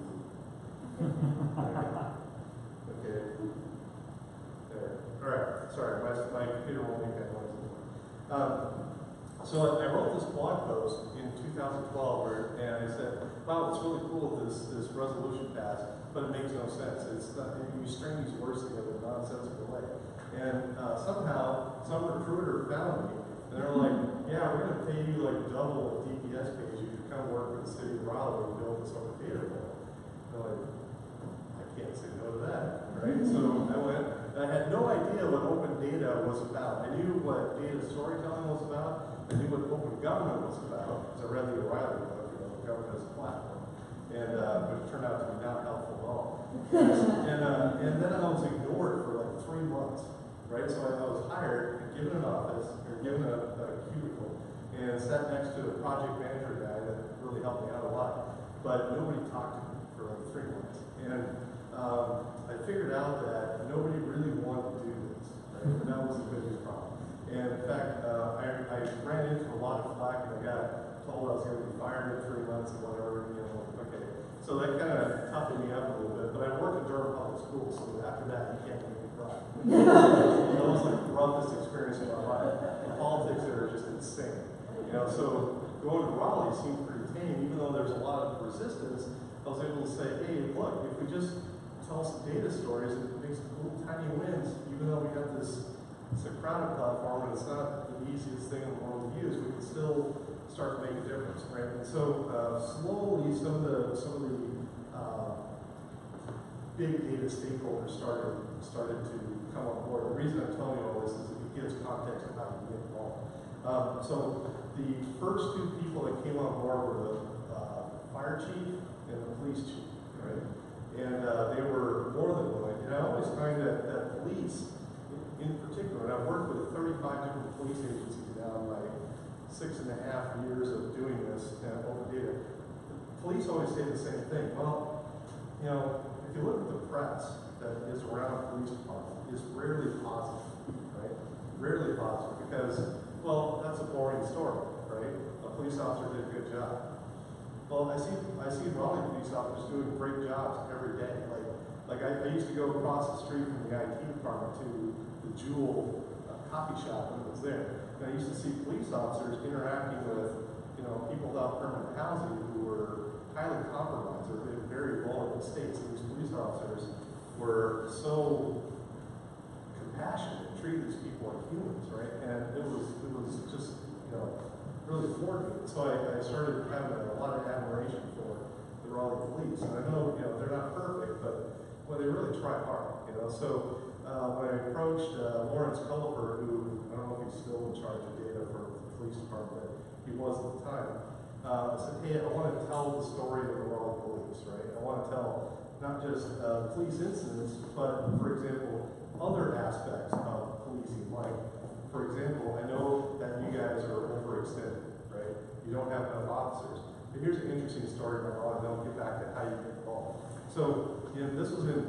okay. There. All right. Sorry, my computer won't make that noise anymore. So I wrote this blog post in 2012 and I said, wow, it's really cool this resolution passed, but it makes no sense. It's not, you string these words together in a nonsensical way. And somehow, some recruiter found me, and they're like, yeah, we're going to pay you like double what DPS pays you to come work with the city of Raleigh and build this open data model. They're like, I can't say no to that, right? So I went, I had no idea what open data was about. I knew what data storytelling was about. I knew what open government was about, because I read the O'Reilly book, Government as a Platform. And but it turned out to be not helpful at all. And then I was ignored for like 3 months, right? So I was hired and given an office, or given a cubicle, and sat next to a project manager guy that really helped me out a lot. But nobody talked to me for like 3 months. And I figured out that nobody really wanted to do this, right? And that was a good news problem. And in fact, I ran into a lot of flack, and I got told I was going to be fired in 3 months and whatever, you know, okay. So that kind of toughened me up a little bit, but I worked at Durham Public Schools, so after that, you can't make me cry. That was like the roughest experience in my life. The politics there are just insane. You know, so going to Raleigh seemed pretty tame, even though there's a lot of resistance. I was able to say, hey, look, if we just tell some data stories and make some little tiny wins, even though we have this crowded platform and it's not the easiest thing in the world to use, we can still start to make a difference, right? And so slowly, some of the big data stakeholders started to come on board. The reason I'm telling you all this is it gives context of how you get involved. So the first 2 people that came on board were the fire chief and the police chief, right? And they were more than willing. And I always find that police, in particular, and I've worked with 35 different police agencies now in my 6.5 years of doing this and open data. Police always say the same thing. Well, you know, if you look at the press that is around a police department, it's rarely positive, right? Rarely positive because, well, that's a boring story, right? A police officer did a good job. Well, I see Raleigh police officers doing great jobs every day. Like I used to go across the street from the IT department to the Jewel coffee shop when it was there. And I used to see police officers interacting with, you know, people without permanent housing who were highly compromised or in very vulnerable states. And these police officers were so compassionate and treated these people like humans, right? And it was just, you know, really floored me. So I started having a lot of admiration for the Raleigh police. And I know, you know, they're not perfect, but well, they really try hard, you know. So when I approached Lawrence Culliper, who I don't know if he's still in charge of data for the police department, he was at the time, I said, hey, I want to tell the story of the Raleigh police, right? I want to tell not just police incidents, but, for example, other aspects of policing. Like, for example, I know that you guys are overextended, right? You don't have enough officers. But here's an interesting story about Raleigh, and then we'll get back to how you get involved. So, this was in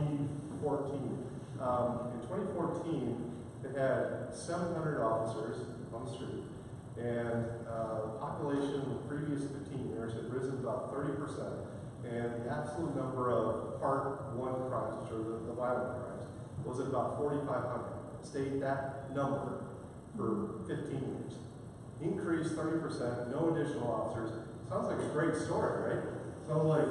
2014. In 2014, they had 700 officers on the street, and the population in the previous 15 years had risen about 30%, and the absolute number of Part 1 crimes, which are the violent crimes, was at about 4,500. Stayed that number for 15 years. Increased 30%, no additional officers. Sounds like a great story, right? Sounds like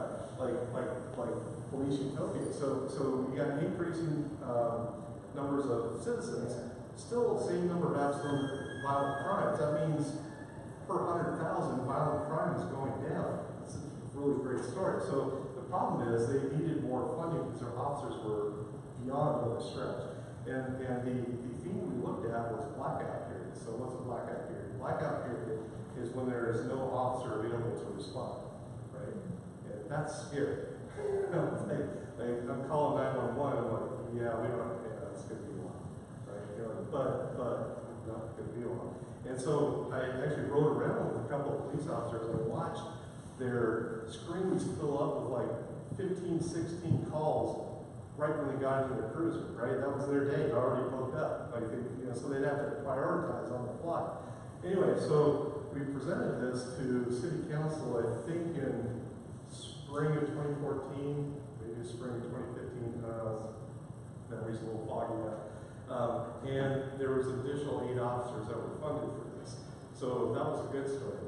police utopia. So you got increasing numbers of citizens, still same number of absolute violent crimes. That means per 100,000, violent crime is going down. It's a really great story. So the problem is they needed more funding because their officers were beyond overstretched. And the theme we looked at was blackout period. So what's a blackout period? Blackout period is when there is no officer available to respond, right? And that's scary. I'm calling 911, I'm like, yeah, we don't, yeah, that's going to be one, right? You know, but not going to be one. And so I actually rode around with a couple of police officers and watched their screens fill up with like 15, 16 calls right when they got into their cruiser, right? That was their day, they're already booked up. Like, you know, so they'd have to prioritize on the fly. Anyway, so we presented this to City Council, I think in spring of 2014, maybe spring of 2015, memory's a little foggy now. And there was an additional 8 officers that were funded for this. So that was a good story.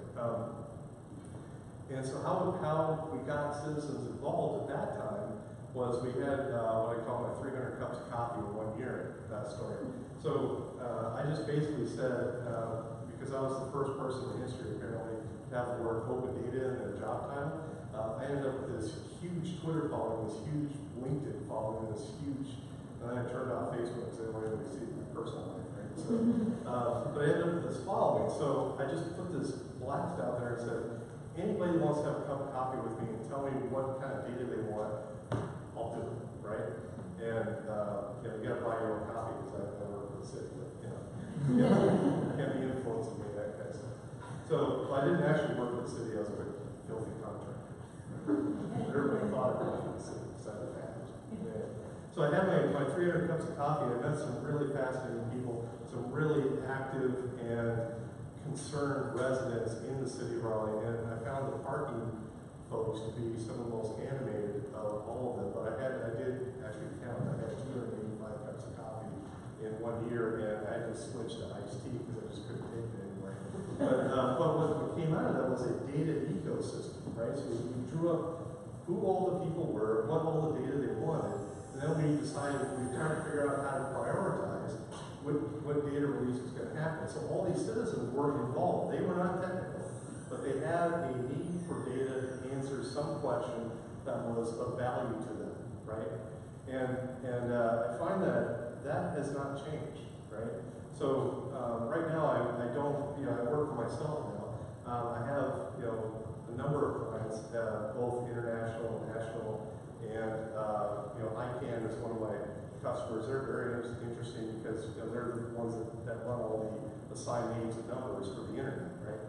And so how we got citizens involved at that time was we had what I call my 300 cups of coffee in 1 year, that story. So I just basically said, because I was the first person in history apparently to have the word open data in their job title, I ended up with this huge Twitter following, this huge LinkedIn following, this huge, and then I turned off Facebook because they weren't able to see my personal life, right? So, but I ended up with this following. So I just put this blast out there and said, anybody who wants to have a cup of coffee with me and tell me what kind of data they want, I'll do it, right? And you got to buy your own coffee because I work for the city, but you know, can't be influencing me, that kind of stuff. So I didn't actually work for the city, I was a filthy contractor. Everybody thought I worked for the city, so I had a package. Yeah. So So I had my 300 cups of coffee. I met some really fascinating people, some really active and concerned residents in the city of Raleigh, and I found the parking folks to be some of the most animated of all of them. But I did actually count. I had 285 cups of coffee in 1 year, and I had to switch to iced tea because I just couldn't take it anymore. But what came out of that was a data ecosystem, right? So we drew up who all the people were, what all the data they wanted, and then we decided, we tried to figure out how to prioritize what data release was going to happen. So all these citizens were involved. They were not technical, but they had a need for data to answer some question that was of value to them, right? And I find that has not changed, right? So right now I don't, I work for myself now. I have, a number of clients, both international and national, and ICANN is one of my customers. They're very interesting because they're the ones that run all the assigned names and numbers for the internet, right?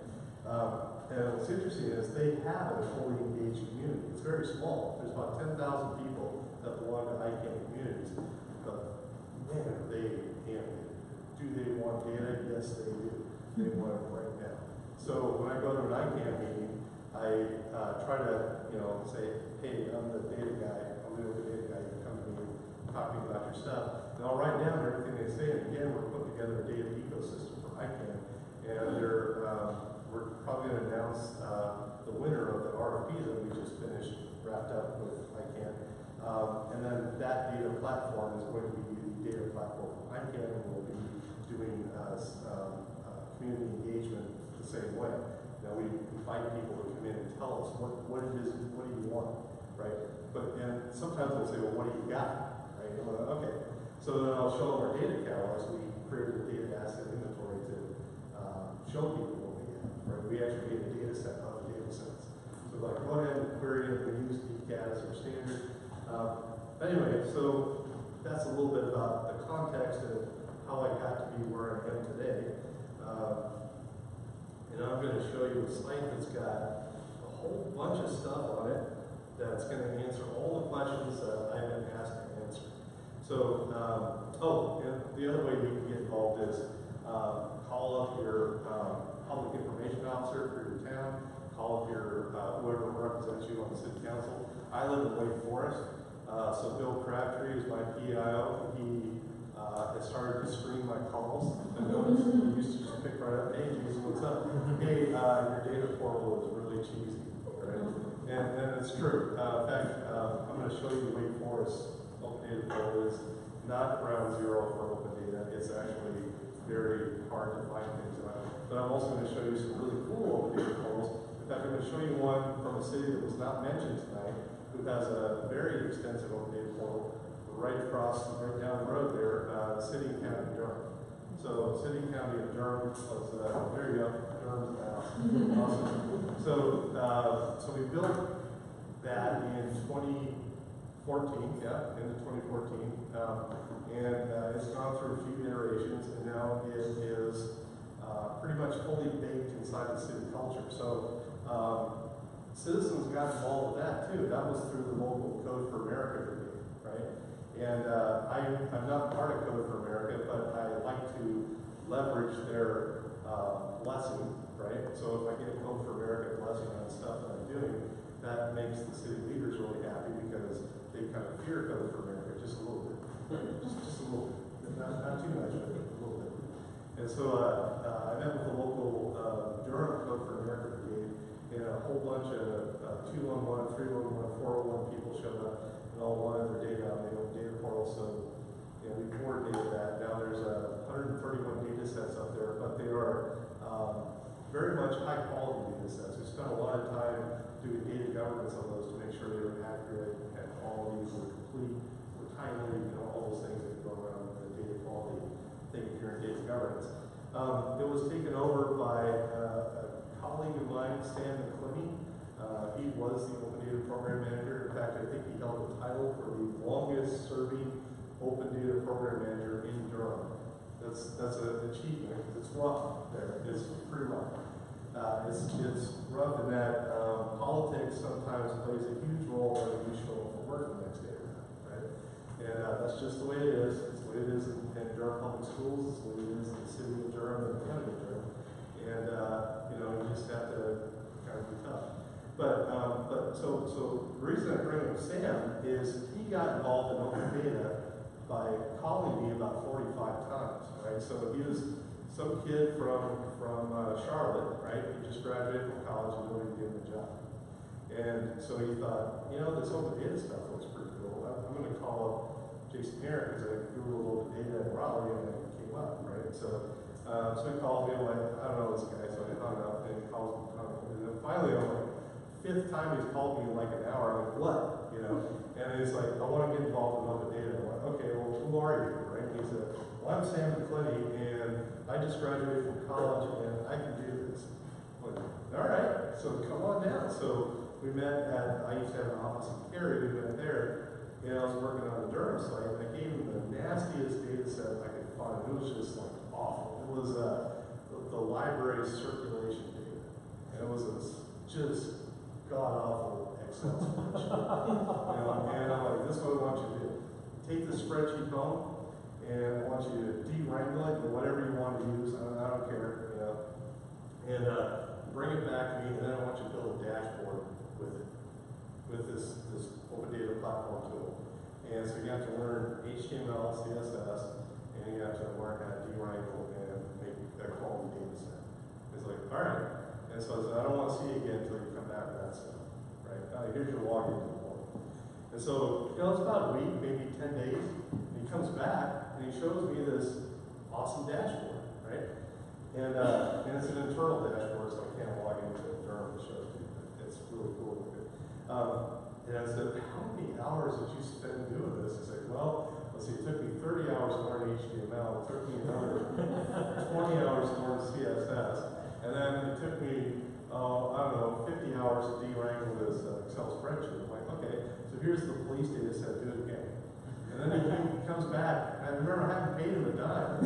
And what's interesting is they have a fully engaged community. It's very small. There's about 10,000 people that belong to ICANN communities, but man, they do they want data? Yes, they do. They want it right now. So when I go to an ICANN meeting, I try to, say, hey, I'm the data guy. I'm the data guy. You come to me, talk to me about your stuff. And I'll write down everything they say. And again, we're putting together a data ecosystem for ICANN. And we're probably going to announce the winner of the RFP that we just finished, wrapped up with ICANN. And then that data platform is going to be the data platform for ICANN, and we'll be doing community engagement the same way. Now we invite people to come in and tell us what it is, what do you want, right? And sometimes they'll say, well, what do you got, right? And we're like, okay. So then I'll show them our data catalog. So we created a data asset inventory to show people what we have, right? We actually made a data set of the data sets. So like, go ahead and query it. We use DCAT as our standard. Anyway, so that's a little bit about the context of how I got to be where I am today. And I'm going to show you a site that's got a whole bunch of stuff on it that's going to answer all the questions that I've been asked to answer. So, and the other way you can get involved is call up your public information officer for your town, call up your whoever represents you on the city council. I live in Wake Forest, so Bill Crabtree is my PIO. He has started to screen my calls. I noticed he used to just pick right up, hey, Jason, what's up? Hey, your data portal is really cheesy, right? And it's true. In fact, I'm going to show you Wake Forest open data portal is not ground zero for open data. It's actually very hard to find things on. But I'm also going to show you some really cool open data portals. In fact, I'm going to show you one from a city that was not mentioned tonight, who has a very extensive open data portal right down the road there, City and County of Durham. So City and County of Durham was, there you go, Durham's house. Awesome. So we built that in 2014, into 2014. And it's gone through a few iterations, and now it is pretty much fully baked inside the city culture. So citizens got involved with that too. That was through the local Code for America brigade, right? And I'm not part of Code for America, but I like to leverage their blessing, right? So if I get Code for America blessing on stuff that I'm doing, that makes the city leaders really happy because they kind of fear Code for America just a little bit, right? just a little bit, not too much, but a little bit. And so I met with the local Durham Code for America brigade, and a whole bunch of 211, 311, 401 people showed up. All wanted their data on the open data portal, so we coordinated that. Now there's 131 data sets up there, but they are very much high quality data sets. We spent a lot of time doing data governance on those to make sure they were accurate, had quality, were complete, were timely, all those things that go around with the data quality thing if you're in data governance. It was taken over by a colleague of mine, Stan McClinney. He was the Open Data Program Manager. In fact, I think he held the title for the longest serving Open Data Program Manager in Durham. That's an achievement because it's rough there. It's pretty rough. It's rough in that politics sometimes plays a huge role when you show up for work the next day, right? And that's just the way it is. It's the way it is in Durham Public Schools. It's the way it is in the city of Durham and the county of Durham. And, you know, you just have to kind of be tough. But so the reason I bring up Sam is he got involved in open data by calling me about 45 times, right? So he was some kid from Charlotte, right? He just graduated from college and nobody gave him a job. And so he thought, you know, this open data stuff looks pretty cool. I'm going to call up Jason Herrick because I Googled open data in Raleigh and it came up, right? So he called me. I'm like, I don't know this guy, so I hung up and he calls me. And then finally, I'm like, fifth time he's called me in like an hour. I'm like, what? You know? And he's like, I want to get involved in open data. I'm like, okay, well, who are you? Right? And he said, well, I'm Sam McClinney, and I just graduated from college, and I can do this. I'm like, all right, so come on down. So we met at, I used to have an office in Cary, we met there, and I was working on the Durham site, and I gave him the nastiest data set I could find. It was just like awful. It was the library circulation data. And it was just god-awful Excel spreadsheet. You know, and I'm like, this is what I want you to do. Take the spreadsheet home, and I want you to de-wrangle it, or whatever you want to use, I don't care, you know, and bring it back to me, and then I want you to build a dashboard with it, with this open data platform tool. And so you have to learn HTML, CSS, and you have to learn how to de-wrangle and make a quality data set. It's like, all right. And so I said, I don't want to see you again until you come back with that stuff, right? Here's your login to the portal. And so, you know, it's about a week, maybe 10 days, and he comes back and he shows me this awesome dashboard, right? And it's an internal dashboard, so I can't log into Durham to show it to you, but it's really cool. And I said, how many hours did you spend doing this? He's like, well, let's see, it took me 30 hours to learn HTML, it took me another 20 hours to learn CSS, and then it took me, I don't know, 50 hours to de-wrangle this Excel spreadsheet. I'm like, okay, so here's the police data set, do it again. And then he comes back, and I remember I haven't paid him a dime.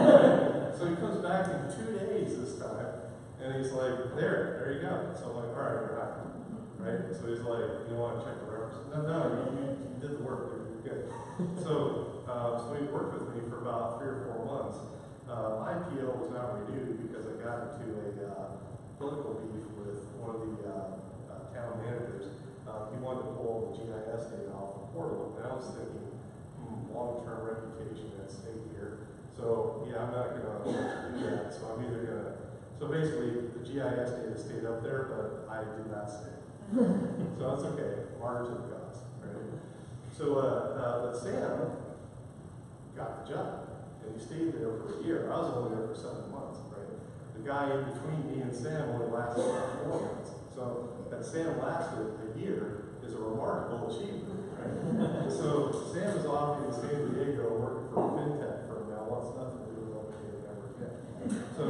So he comes back in 2 days this time, and he's like, there you go. So I'm like, all right, you're hired. Right? So he's like, you want to check the reference? No, you did the work, you're good. So he worked with me for about 3 or 4 months. My PO was not renewed because I got into a political beef with one of the town managers. He wanted to pull the GIS data off the portal, and I was thinking, long-term reputation at stake here. So yeah, I'm not going to do that. So I'm either going to, so basically the GIS data stayed up there, but I did not stay. So that's okay, martyrs of the gods, right? So but Sam got the job, and he stayed there for a year. I was only there for 7 months, right? The guy in between me and Sam only lasted about 4 months. So that Sam lasted a year is a remarkable achievement, right? So Sam is off in San Diego working for a fintech firm now, wants nothing to do with open data ever again. So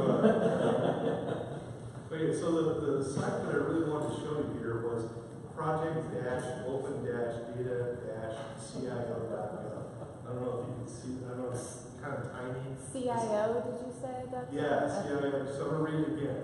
okay, so the site that I really wanted to show you here was project-open-data-cio.gov. I don't know if you can see, I know it's kind of tiny. CIO, did you say? Yeah, CIO. So I'm going to read it again.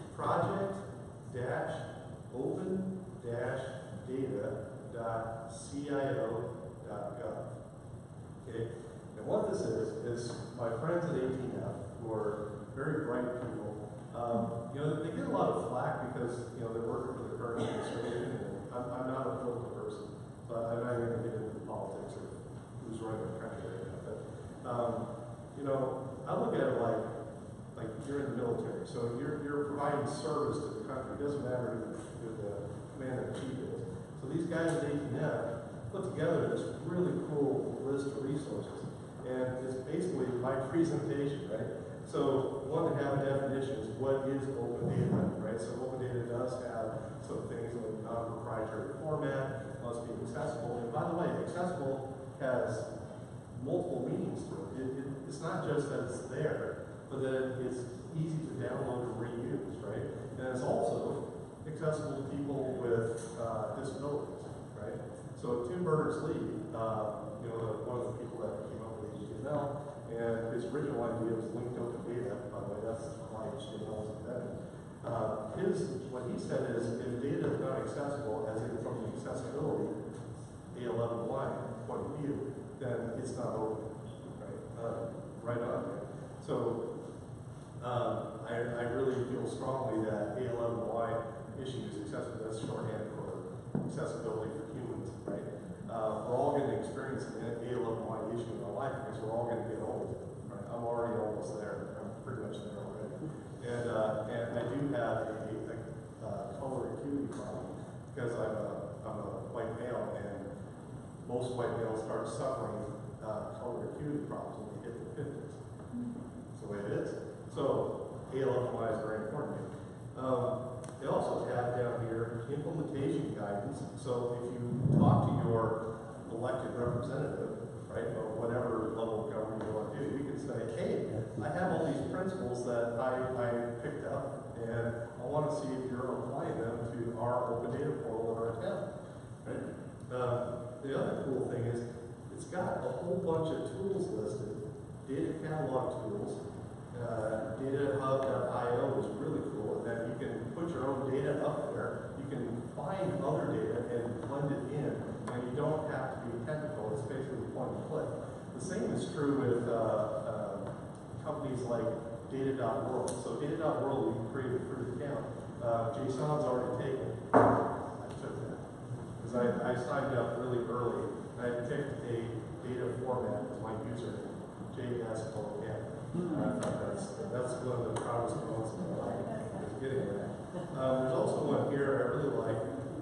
Project-open-data.cio.gov. Okay? And what this is my friends at ATF, who are very bright people, you know, they get a lot of flack because, you know, they're working for the current administration, and I'm not a political person, so I'm not even going to get into the politics of who's running the country right now. But, you know, I look at it like you're in the military, so you're providing service to the country. It doesn't matter who the commander-in-chief is. So these guys at ATF put together this really cool list of resources, and it's basically my presentation, right? So one to have a definition is what is open data, right? So open data does have some things like non-proprietary format, must be accessible. And by the way, accessible has multiple meanings to it. It's not just that it's there, but that it's easy to download and reuse, right? And it's also accessible to people with disabilities, right? So Tim Berners-Lee, you know, one of the people that came up with HTML, and his original idea was linked open data. By the way, that's why HTML was invented. What he said is, if data is not accessible, as in from the accessibility, A11 line point of view, then it's not open, right? Right on there. So I really feel strongly that A11Y issues, that's shorthand for accessibility for humans, right? We're all going to experience an A11Y issue in our life because we're all going to get old, right? I'm already almost there. I'm pretty much there already. And I do have a color acuity problem because I'm a white male, and most white males start suffering color acuity problems when they hit the 50s. That's the way it is. So A11Y is very important to me. They also have down here implementation guidance. So if you talk to your elected representative, right, or whatever level of government you want to do, you can say, hey, I have all these principles that I picked up, and I want to see if you're applying them to our open data portal in our town. Right? The other cool thing is it's got a whole bunch of tools listed, data catalog tools. DataHub.io is really cool, and that you can put your own data up there. You can find other data and blend it in, and you don't have to be technical. It's basically point and click. The same is true with companies like Data.world. So Data.world we created for the account. JSON's already taken. I took that because I signed up really early. I picked a data format as my username, JS. That's one of the proudest moments of my life, is getting that. There's also one here I really like.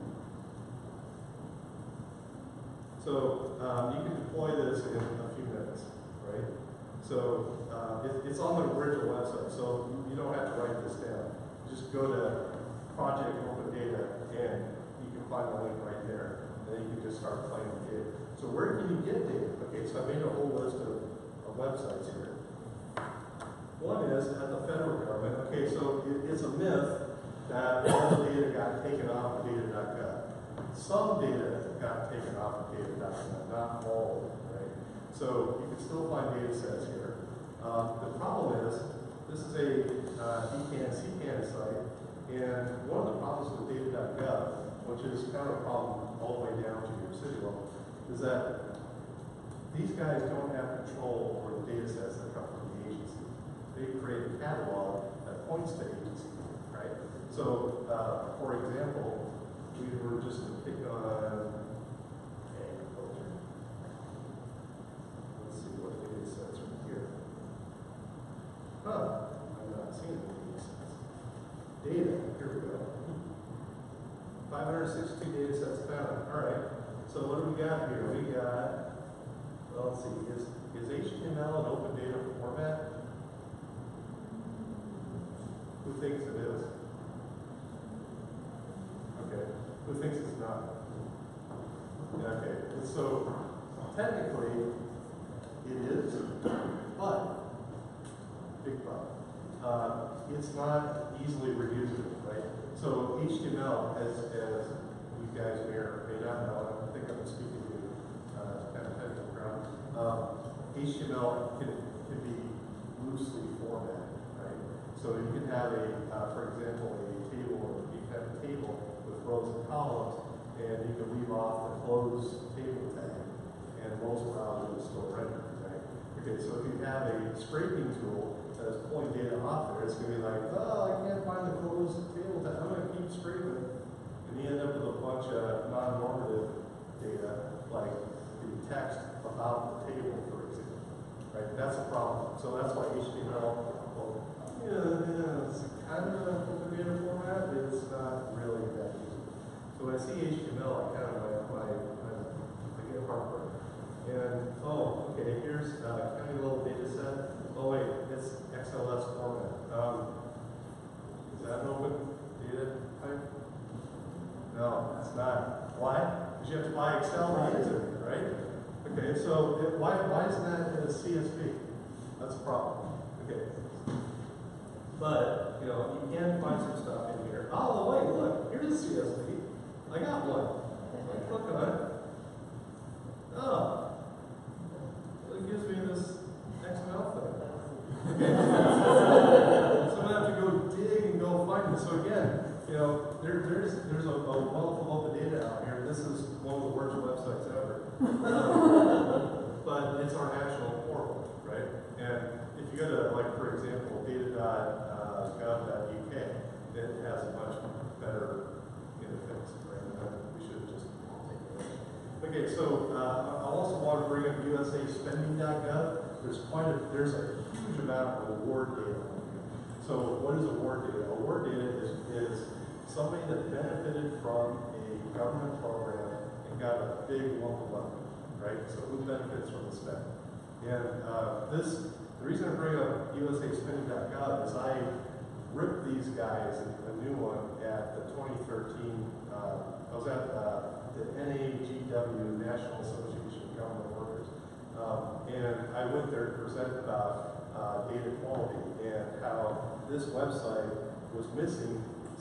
So you can deploy this in a few minutes, right? So it's on the original website, so you don't have to write this down. Just go to Project Open Data, and you can find the link right there, and then you can just start playing with data. So where can you get data? Okay, so I made a whole list of websites here. One is at the federal government. Okay, so it's a myth that all the data got taken off of data.gov. Some data got taken off of data.gov, not all of it, right? So you can still find data sets here. The problem is, this is a DCAN site, and one of the problems with data.gov, which is kind of a problem all the way down to your city level, is that these guys don't have control over the data sets that come from the agency. They create a catalog that points to agency, right? So, for example, we were just to pick on agriculture. Let's see what data sets are here. I'm not seeing the data sets. Data, here we go. 562 data sets found. All right. So what do we got here? We got, well, let's see, is HTML an open data format? Who thinks it is? Okay. Who thinks it's not? Yeah, okay. So technically, it is, but big but. It's not easily reusable, right? So HTML, as you guys may or may not know, I think I'm speaking to you kind of technical ground. HTML can be loosely formatted, right? So you can have for example, you can have a table with rows and columns, and you can leave off the close table tag, and most browsers will still render, right? Okay, so if you have a scraping tool that is pulling data off there, it's going to be like, oh, I can't find the closed table tag. I'm going to keep scraping, and you end up with a bunch of non-normative data, like the text about the table, for example. Right? That's a problem. So that's why HTML, it's kind of an open data format, but it's not really that easy. So when I see HTML, I kind of I get heartburn. And okay, here's a county level data set. Oh wait, it's XLS format. Is that an open data type? No, it's not. Why? Because you have to buy Excel to use it, right? Okay, so why isn't that in a CSV? That's a problem. Okay. But, you can find some stuff in here. Oh, wait, look, here's a CSV. I got one. Click on it. Oh. It gives me this XML thing. So I'm going to have to go dig and go find it. So again, there's a wealth of open data out here. This is one of the worst websites ever. but it's our national portal, right? And if you go to, like, for example, data.gov.uk, it has a much better interface, right? We should just take it away. Okay, so I also want to bring up USAspending.gov. There's a huge amount of award data. So what is award data? Award data is somebody that benefited from a government program and got a big lump of money, right? So who benefits from the spend? And the reason I bring up USAspending.gov is I ripped these guys a new one at the 2013, I was at the NAGW, National Association of Government Workers, and I went there to present about data quality and how this website was missing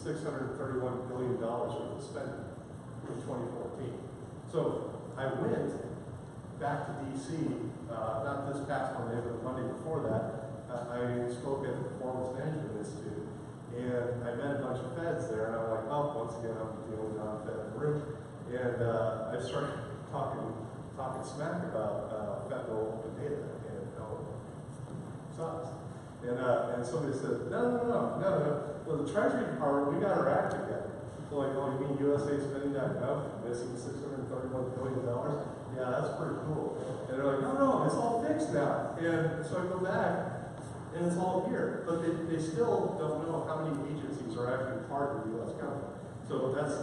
$631 billion worth of spending in 2014. So I went back to DC, not this past Monday, but the Monday before that. I spoke at the Performance Management Institute, and I met a bunch of feds there, and I'm like, oh, once again, I'm the only non-fed in the room. And I started talking smack about federal open data and how it sucks. And somebody said, no. Well, the Treasury Department, we got our act together. So like, oh, you mean USAspending.gov missing $631 billion? Yeah, that's pretty cool. And they're like, no, it's all fixed now. And so I go back, and it's all here. But they still don't know how many agencies are actually part of the U.S. government. So that's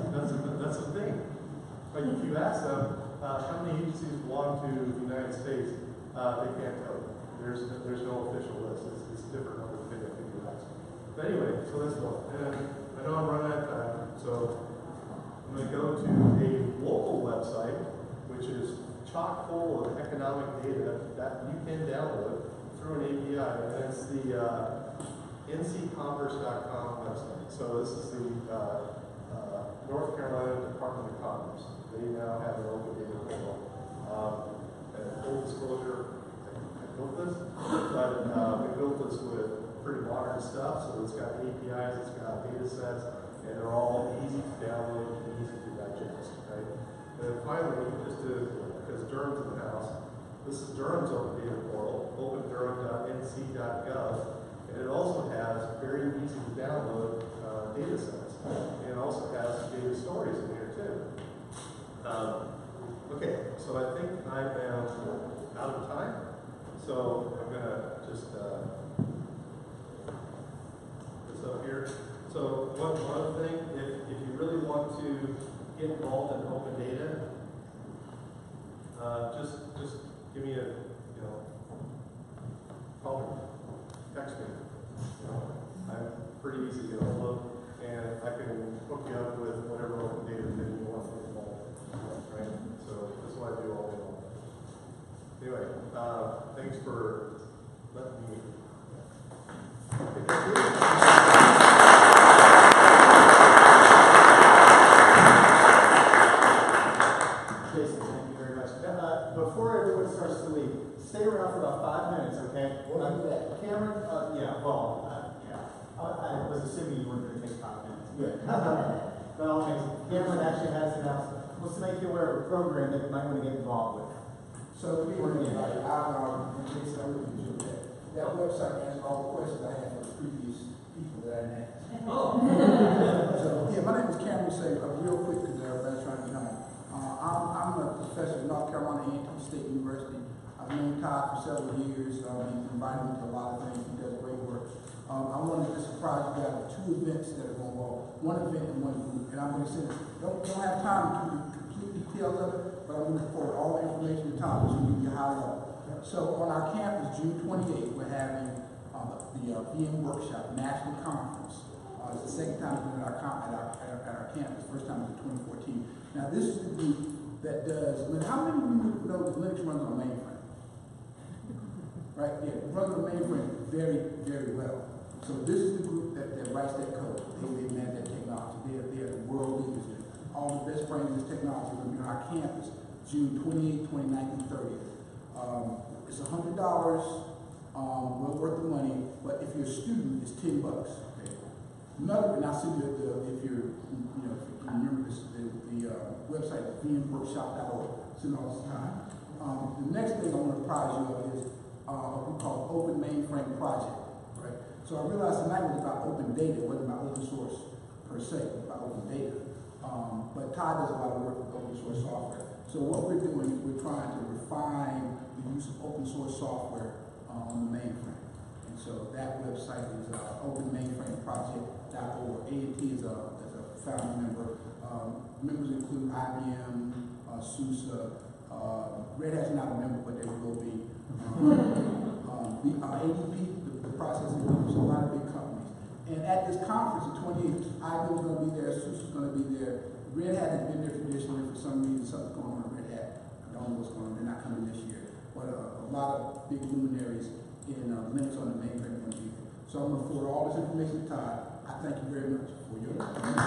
a thing. Like if you ask them how many agencies belong to the United States, they can't tell you. There's no official list. It's a different number of things I think you ask. But anyway, so that's one. And I know I'm running out of time, so I'm going to go to a local website, which is chock full of economic data that you can download through an API, and it's the ncommerce.com website. So this is the North Carolina Department of Commerce. They now have an open data portal. And full disclosure, I built this, but we built this with pretty modern stuff, so it's got APIs, it's got data sets, and they're all easy to download and easy to digest, right? And then finally, because Durham's in the house, this is Durham's open data portal, opendurham.nc.gov, and it also has very easy to download data sets. And it also has data stories in here too. Okay, so I think I am out of time. So I'm gonna just this up here. So one other thing, if you really want to get involved in open data, just give me a call me, text me. I'm pretty easy to get a hold of, and I can hook you up with whatever open data thing you want to get involved in. Right? So that's what I do all day long. Anyway, thanks for letting me. Jason, thank you very much. Before everyone starts to leave, stay around for about 5 minutes, okay? Cameron, I was assuming you weren't going to take 5 minutes. Good. Well, Cameron actually has wants to make you aware of a program that you might want to get involved with. So we were getting and Jason, I really enjoyed that. That website answered all the questions I had for the previous people that I didn't ask. Oh. So yeah, my name is Cameron. Say real quick because everybody's trying to be on. I'm a professor at North Carolina A&T State University. I've known Todd for several years. He's invited me to a lot of things. He does great work. I want to just surprise you guys with 2 events that are going on. One event and one group. And I'm going to send it. Don't have time to do the complete details of it, but I'm going to forward all the information to Todd so you can high level. So on our campus, June 28th, we're having the VM Workshop National Conference. It's the second time we've been at our campus. First time was in 2014. Now this is the group that does. How many of you know that Linux runs on a mainframe? Right? Yeah, it runs on a mainframe very, very well. So this is the group that writes that code. They invent that technology. They're the world leaders. All the best brains in this technology are going to be on our campus, June 28th, 29th, and 30th. It's $100, well worth the money, but if you're a student, it's $10. Okay. Another, and I'll send you if you remember this, the website is vmworkshop.org. It's in all this time. The next thing I want to apprise you of is what we call Open Mainframe Project, right? So I realized tonight was about open data, it wasn't about open source per se, it was about open data. But Todd does a lot of work with open source software. So what we're doing is we're trying to refine the use of open source software on the mainframe. And so that website is openmainframeproject.org. AT is a founding member. Members include IBM, SUSE, Red Hat's not a member, but they will be. The ADP, the processing group, so a lot of big companies. And at this conference, the 28th, IBM's going to be there, SUSE is going to be there. Red Hat has been there traditionally. For some reason, something's going on with Red Hat. I don't know what's going on. They're not coming this year. But a lot of big luminaries in Linux on the mainframe going to be there. So I'm going to forward all this information to Todd. I thank you very much for your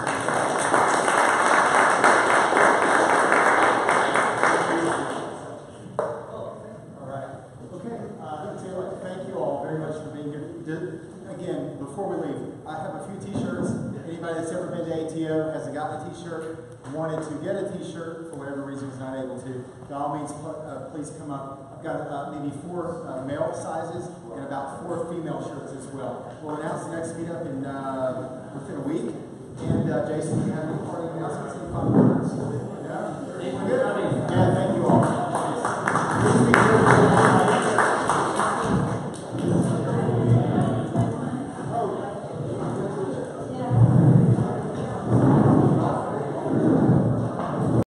Thank you all very much for being here. Again, before we leave, I have a few t-shirts. Anybody that's ever been to ATO hasn't gotten a t-shirt, wanted to get a t-shirt, for whatever reason is not able to, by all means, please come up. I've got maybe 4 male sizes and about 4 female shirts as well. We'll announce the next meetup in within a week. And Jason, do you have any parting announcements? Any final words? Yeah? We're good.